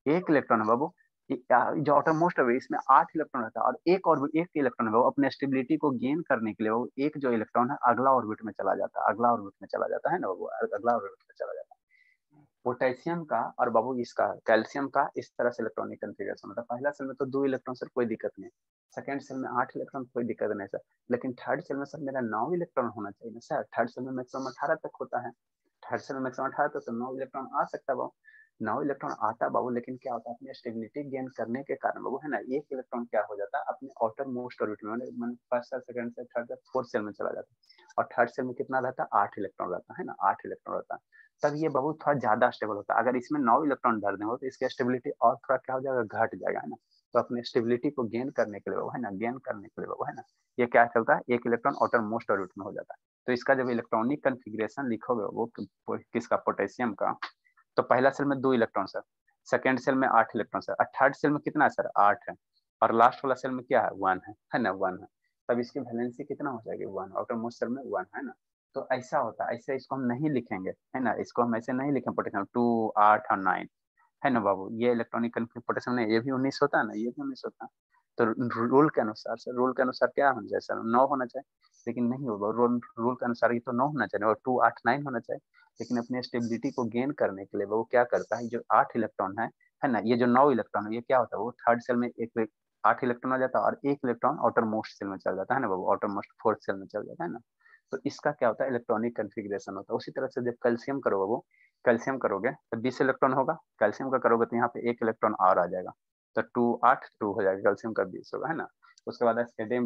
है बाबू, जो आउटर मोस्ट है इसमें 8 इलेक्ट्रॉन रहता है, और एक इलेक्ट्रॉन है वो अपने स्टेबिलिटी को गेन करने के लिए वो एक जो इलेक्ट्रॉन है अगला ऑर्बिट में चला जाता है, अगला ऑर्बिट में चला जाता है ना बाबू, अगला ऑर्बिट में चला जाता है। पोटेशियम का और बाबू इसका कैल्शियम का इस तरह से इलेक्ट्रॉनिक कन्फिगरेशन होता है। पहला सेल में तो 2 इलेक्ट्रॉन सर, कोई दिक्कत नहीं। सेकंड सेल में 8 इलेक्ट्रॉन, कोई दिक्कत नहीं सर। लेकिन थर्ड सेल में सर मेरा 9 इलेक्ट्रॉन होना चाहिए ना सर। थर्ड सेल में मैक्सिमम 18 तक होता है, थर्ड सेल में मैक्सिमम 18 तक, तो 9 इलेक्ट्रॉन आ सकता है बाबू। 9 इलेक्ट्रॉन आता बाबू, लेकिन क्या होता है, अपनी स्टेबिलिटी गेन करने के कारण बाबू, है ना, एक इलेक्ट्रॉन क्या हो जाता है अपने आउटर मोस्ट ऑर्बिट में, first shell, second shell, third shell, fourth shell में चला जाता है। और थर्ड सेल में कितना रहता है? 8 इलेक्ट्रॉन रहता है ना, 8 इलेक्ट्रॉन रहता है। तब ये बहुत थोड़ा ज्यादा स्टेबल होता है। अगर इसमें 9 इलेक्ट्रॉन डाल दें तो इसकी स्टेबिलिटी और थोड़ा क्या हो जाएगा, घट जाएगा, है ना? तो अपने स्टेबिलिटी को गेन करने के लिए वो, है ना, गेन करने के लिए वो, है ना, ये क्या चलता है, एक इलेक्ट्रॉन आउटर मोस्ट ऑर्बिट में हो जाता है। तो इसका जब इलेक्ट्रॉनिक कन्फिग्रेशन लिखोगे वो किसका, पोटेशियम का, तो पहला सेल में 2 इलेक्ट्रॉन सर, सेकेंड सेल में 8 इलेक्ट्रॉन सर, और थर्ड सेल में कितना है सर? 8 है, और लास्ट वाला सेल में क्या है? 1 है ना, 1 है। तब इसकी वैलेंसी कितना हो जाएगी? 1, आउटर मोस्ट सेल में 1, है ना? तो ऐसा होता है, ऐसे इसको हम नहीं लिखेंगे, है ना, इसको हम ऐसे नहीं लिखेंगे पोटेशियम 2 8 और 9, है ना बाबू। ये इलेक्ट्रॉनिक पोटेशियम नहीं, ये भी 19 होता है ना, ये भी 19 होता है। तो रूल के अनुसार सर, रूल के अनुसार क्या होना चाहिए सर? 9 होना चाहिए, लेकिन नहीं होगा। रूल के अनुसार ये तो 9 होना चाहिए और 2 8 9 होना चाहिए। लेकिन अपनी स्टेबिलिटी को गेन करने के लिए वो क्या करता है, जो 8 इलेक्ट्रॉन है ना, ये जो 9 इलेक्ट्रॉन है, ये क्या होता है, वो थर्ड सेल में एक 8 इलेक्ट्रॉन आ जाता है, और एक इलेक्ट्रॉन आउटर मोस्ट सेल में चल जाता है ना बाबू, आउटर मोस्ट फोर्थ सेल में चल जाता है ना। तो इसका क्या होता है, इलेक्ट्रॉनिक कन्फिग्रेशन होता है। उसी तरह से जब कैल्शियम करोगे, वो कैल्शियम करोगे तो 20 इलेक्ट्रॉन होगा, कैल्शियम का करोगे तो यहाँ पे 1 इलेक्ट्रॉन और आ जाएगा, तो 2 8 2 हो जाएगा, कैल्शियम का 20 होगा, है ना। उसके बाद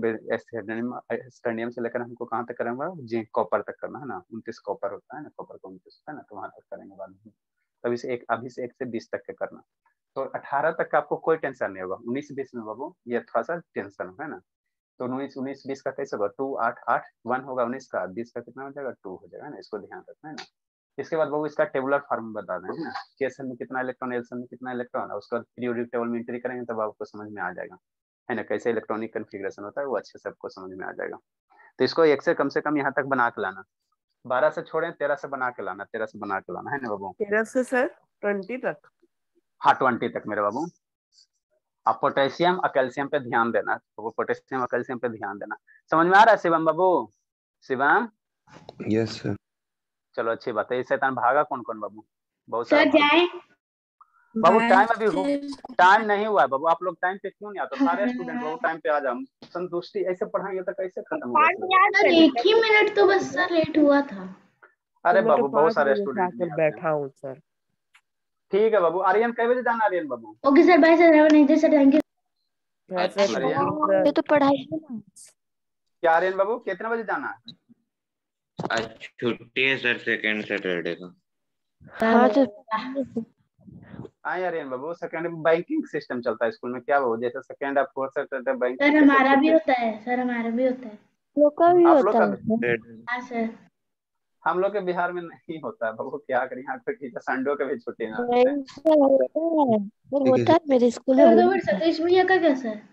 स्कैंडियम से लेकर हमको कहाँ तक करेंगे, जिंक कॉपर तक करना है ना, 29 कॉपर होता है ना, कॉपर का 29 होता है ना, तो वहां तक करेंगे बाद में। तभी से अभी से 1 से 20 तक के करना, तो 18 तक का आपको कोई टेंशन नहीं होगा। 19 20 में बाबू ये थोड़ा सा टेंशन है ना। तो 19 20 का कैसे होगा, 2 8 8 1 होगा, 19 का 20 का कितना हो जाएगा, 2 हो जाएगा ना, इसको ध्यान रखना है ना। इसके बाद बाबू इसका टेबुलर फॉर्म बता दें, है ना, के सेल में कितना इलेक्ट्रॉन, एल सेल में कितना इलेक्ट्रॉन, उसके बाद पीरियोडिक टेबल में एंट्री करेंगे तब आपको समझ में आ जाएगा, है ना, कैसे इलेक्ट्रॉनिक कन्फिग्रेशन होता है, वो अच्छे से आपको समझ में आ जाएगा। तो इसको 1 से कम यहाँ तक बना के लाना, 12 से छोड़े 13 से बना के लाना, 13 से बना के लाना, है ना बाबू। 13 से सर 20 तक? हाँ 20 तक मेरे बाबू। आप पोटेशियम और कैल्शियम पे ध्यान देना, तो वो पोटेशियम और कैल्शियम पे ध्यान देना। समझ में आ रहा है शिवम बाबू? Shivam yes sir. चलो अच्छी बात है। ये शैतान भागा कौन कौन बाबू? बहुत सर सारा भाग जाए बाबू। टाइम अभी टाइम नहीं हुआ है बाबू। आप लोग टाइम पे क्यों नहीं आते? सारे स्टूडेंट बाबू टाइम पे आ जाओ। संतुष्टि ऐसे पढ़ाएंगे तो कैसे खत्म होगा? सर 1 ही मिनट तो बस सर लेट हुआ था। अरे मैं बाबू तो बहुत 5 सारे बजे से स्टूडेंट नहीं आकर आते हैं। बैठा हूँ सर। ठीक है बाबू। आर्यन कई बजे जाना? आर्यन बाबू okay sir, bye sir, have a nice day sir, thank you. हाँ सर, आर्यन सर। ये तो पढ़ाई है ना। क्या आर्यन बाबू कितने बजे जाना है? आज छुट्टी है सर, सेकेंड सैटरडे को। हाँ तो हाँ आर्यन बाबू, सेकंड बैंकिंग सिस्टम चलता है स्कूल में क्या बाबू? जैसे सेकंड और फोर्थ सैटरडे सर बैंकिंग हमारा भी होता है, सर हमारा भी होता है। लोग का भी आप लोग होता का है। हाँ सर। हम लोग के बिहार में नहीं होता है बाबू। क्या करें, यहाँ पे टीचर संडे के भी छुट्टी ना देते हैं। नहीं सर, होता है सर, होता है मेरे स्कूल सर में तो होता फिर है। सतीश भैया का क्या सर?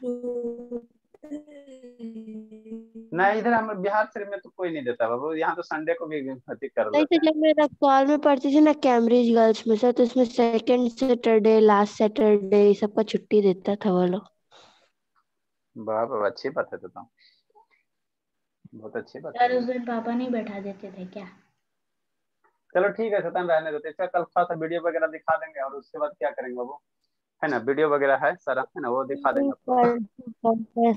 नहीं इधर हम बिहार से में तो कोई नहीं देता बाबू। यहाँ तो संडे को भी अति कर नहीं लेते तो हैं। जब मैं रक्सौल में पढ़ती थी ना कैम्ब्रिज गर्ल्स में सर, तो इसमें सेकंड सैटरडे, लास्ट सैटरडे सबका छुट्टी देता था वो लोग। वाह वाह, अच्छी बात है। तो बहुत अच्छी बात सर है। उस दिन पापा नहीं बैठा देते थे क्या? चलो ठीक है शैतान रहने देते हैं। कल थोड़ा सा वीडियो वगैरह दिखा देंगे और उसके बाद क्या करेंगे बाबू, है ना? वीडियो वगैरह है सारा, है ना? वो दिखा देंगे आपको।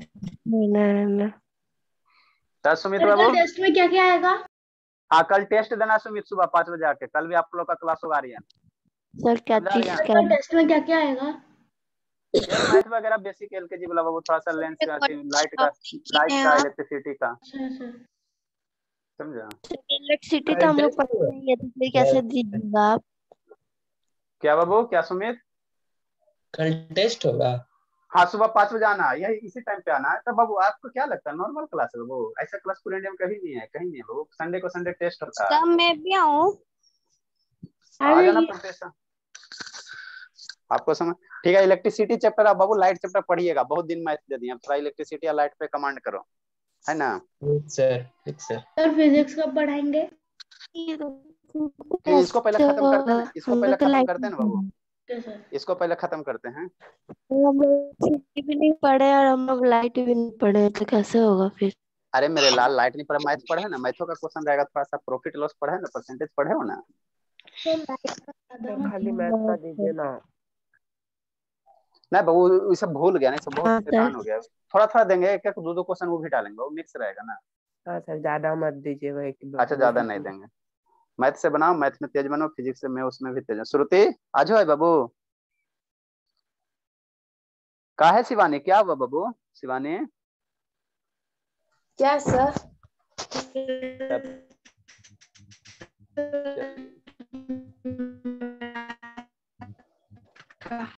तो सुमित सर कल बाबू, टेस्ट में क्या क्या आएगा? हाँ कल टेस्ट देना सुमित, सुबह 5 बजे आके। कल भी आप लोग का क्लास होगा आर्यन। सर क्या समझा चीज आर्यन? का सर टेस्ट में क्या क्या आएगा? यही मैथ वगैरह बेसिक एलकेजी वाला बाबू। थोड़ा सा लेंस का, लाइट का, इलेक्ट्रिसिटी का। अच्छा सर। समझा? इलेक्ट्रिसिटी तो हम लोग पढ़ते नहीं है, तो फिर कैसे दीजिएगा आप? क्या बाबू? क्या सुमित? कल टेस्ट होगा? हाँ सुबह 5 बजे आना है, यही इसी टाइम पे आना है। तब बाबू आपको क्या लगता है नॉर्मल क्लास है बाबू? ऐसा क्लास पूरे इंडिया में कहीं नहीं है, कहीं नहीं है बाबू। संडे को संडे टेस्ट होता है। सब मैं भी आऊँ? आ जाना प्रोफेसर, आपको समझ। ठीक है इलेक्ट्रिसिटी चैप्टर आप बाबू लाइट चैप्टर पढ़िएगा। बहुत दिन मैथ दे दिए, थोड़ा इलेक्ट्रिसिटी या लाइट पे कमांड करो, है ना? Sir sir. सर फिजिक्स कब पढ़ाएंगे? इसको पहले खत्म करते हैं ना, इसको हम पहले लोग तो खत्म लाइट करते हैं ना बाबू, ओके सर। इसको पहले खत्म करते हैं। हम लोग इलेक्ट्रिसिटी भी नहीं पढ़े और हम लोग लाइट भी नहीं पढ़े, तो कैसे होगा फिर? अरे मेरे लाल, लाइट नहीं पढ़ा, मैथ पढ़े ना। मैथों का क्वेश्चन रहेगा, थोड़ा सा प्रॉफिट लॉस पढ़े ना, परसेंटेज पढ़े हो ना? सर खाली मैथ का दीजिए ना। नहीं बाबू ये सब भूल गया, नहीं सब बहुत हाँ शैतान सर। हो गया। थोड़ा थोड़ा देंगे, एक एक दो दो क्वेश्चन वो भी डालेंगे, वो मिक्स रहेगा ना। हाँ सर, ज्यादा मत दीजिएगा, एक दो अच्छा दो ज्यादा नहीं दीजिए। देंगे। मैथ से बनाओ, मैथ में तेज बनो, फिजिक्स से मैं उसमें भी तेज हूँ। श्रुति आज है बाबू? का है शिवानी? क्या हुआ बाबू शिवानी? क्या सर? चलिए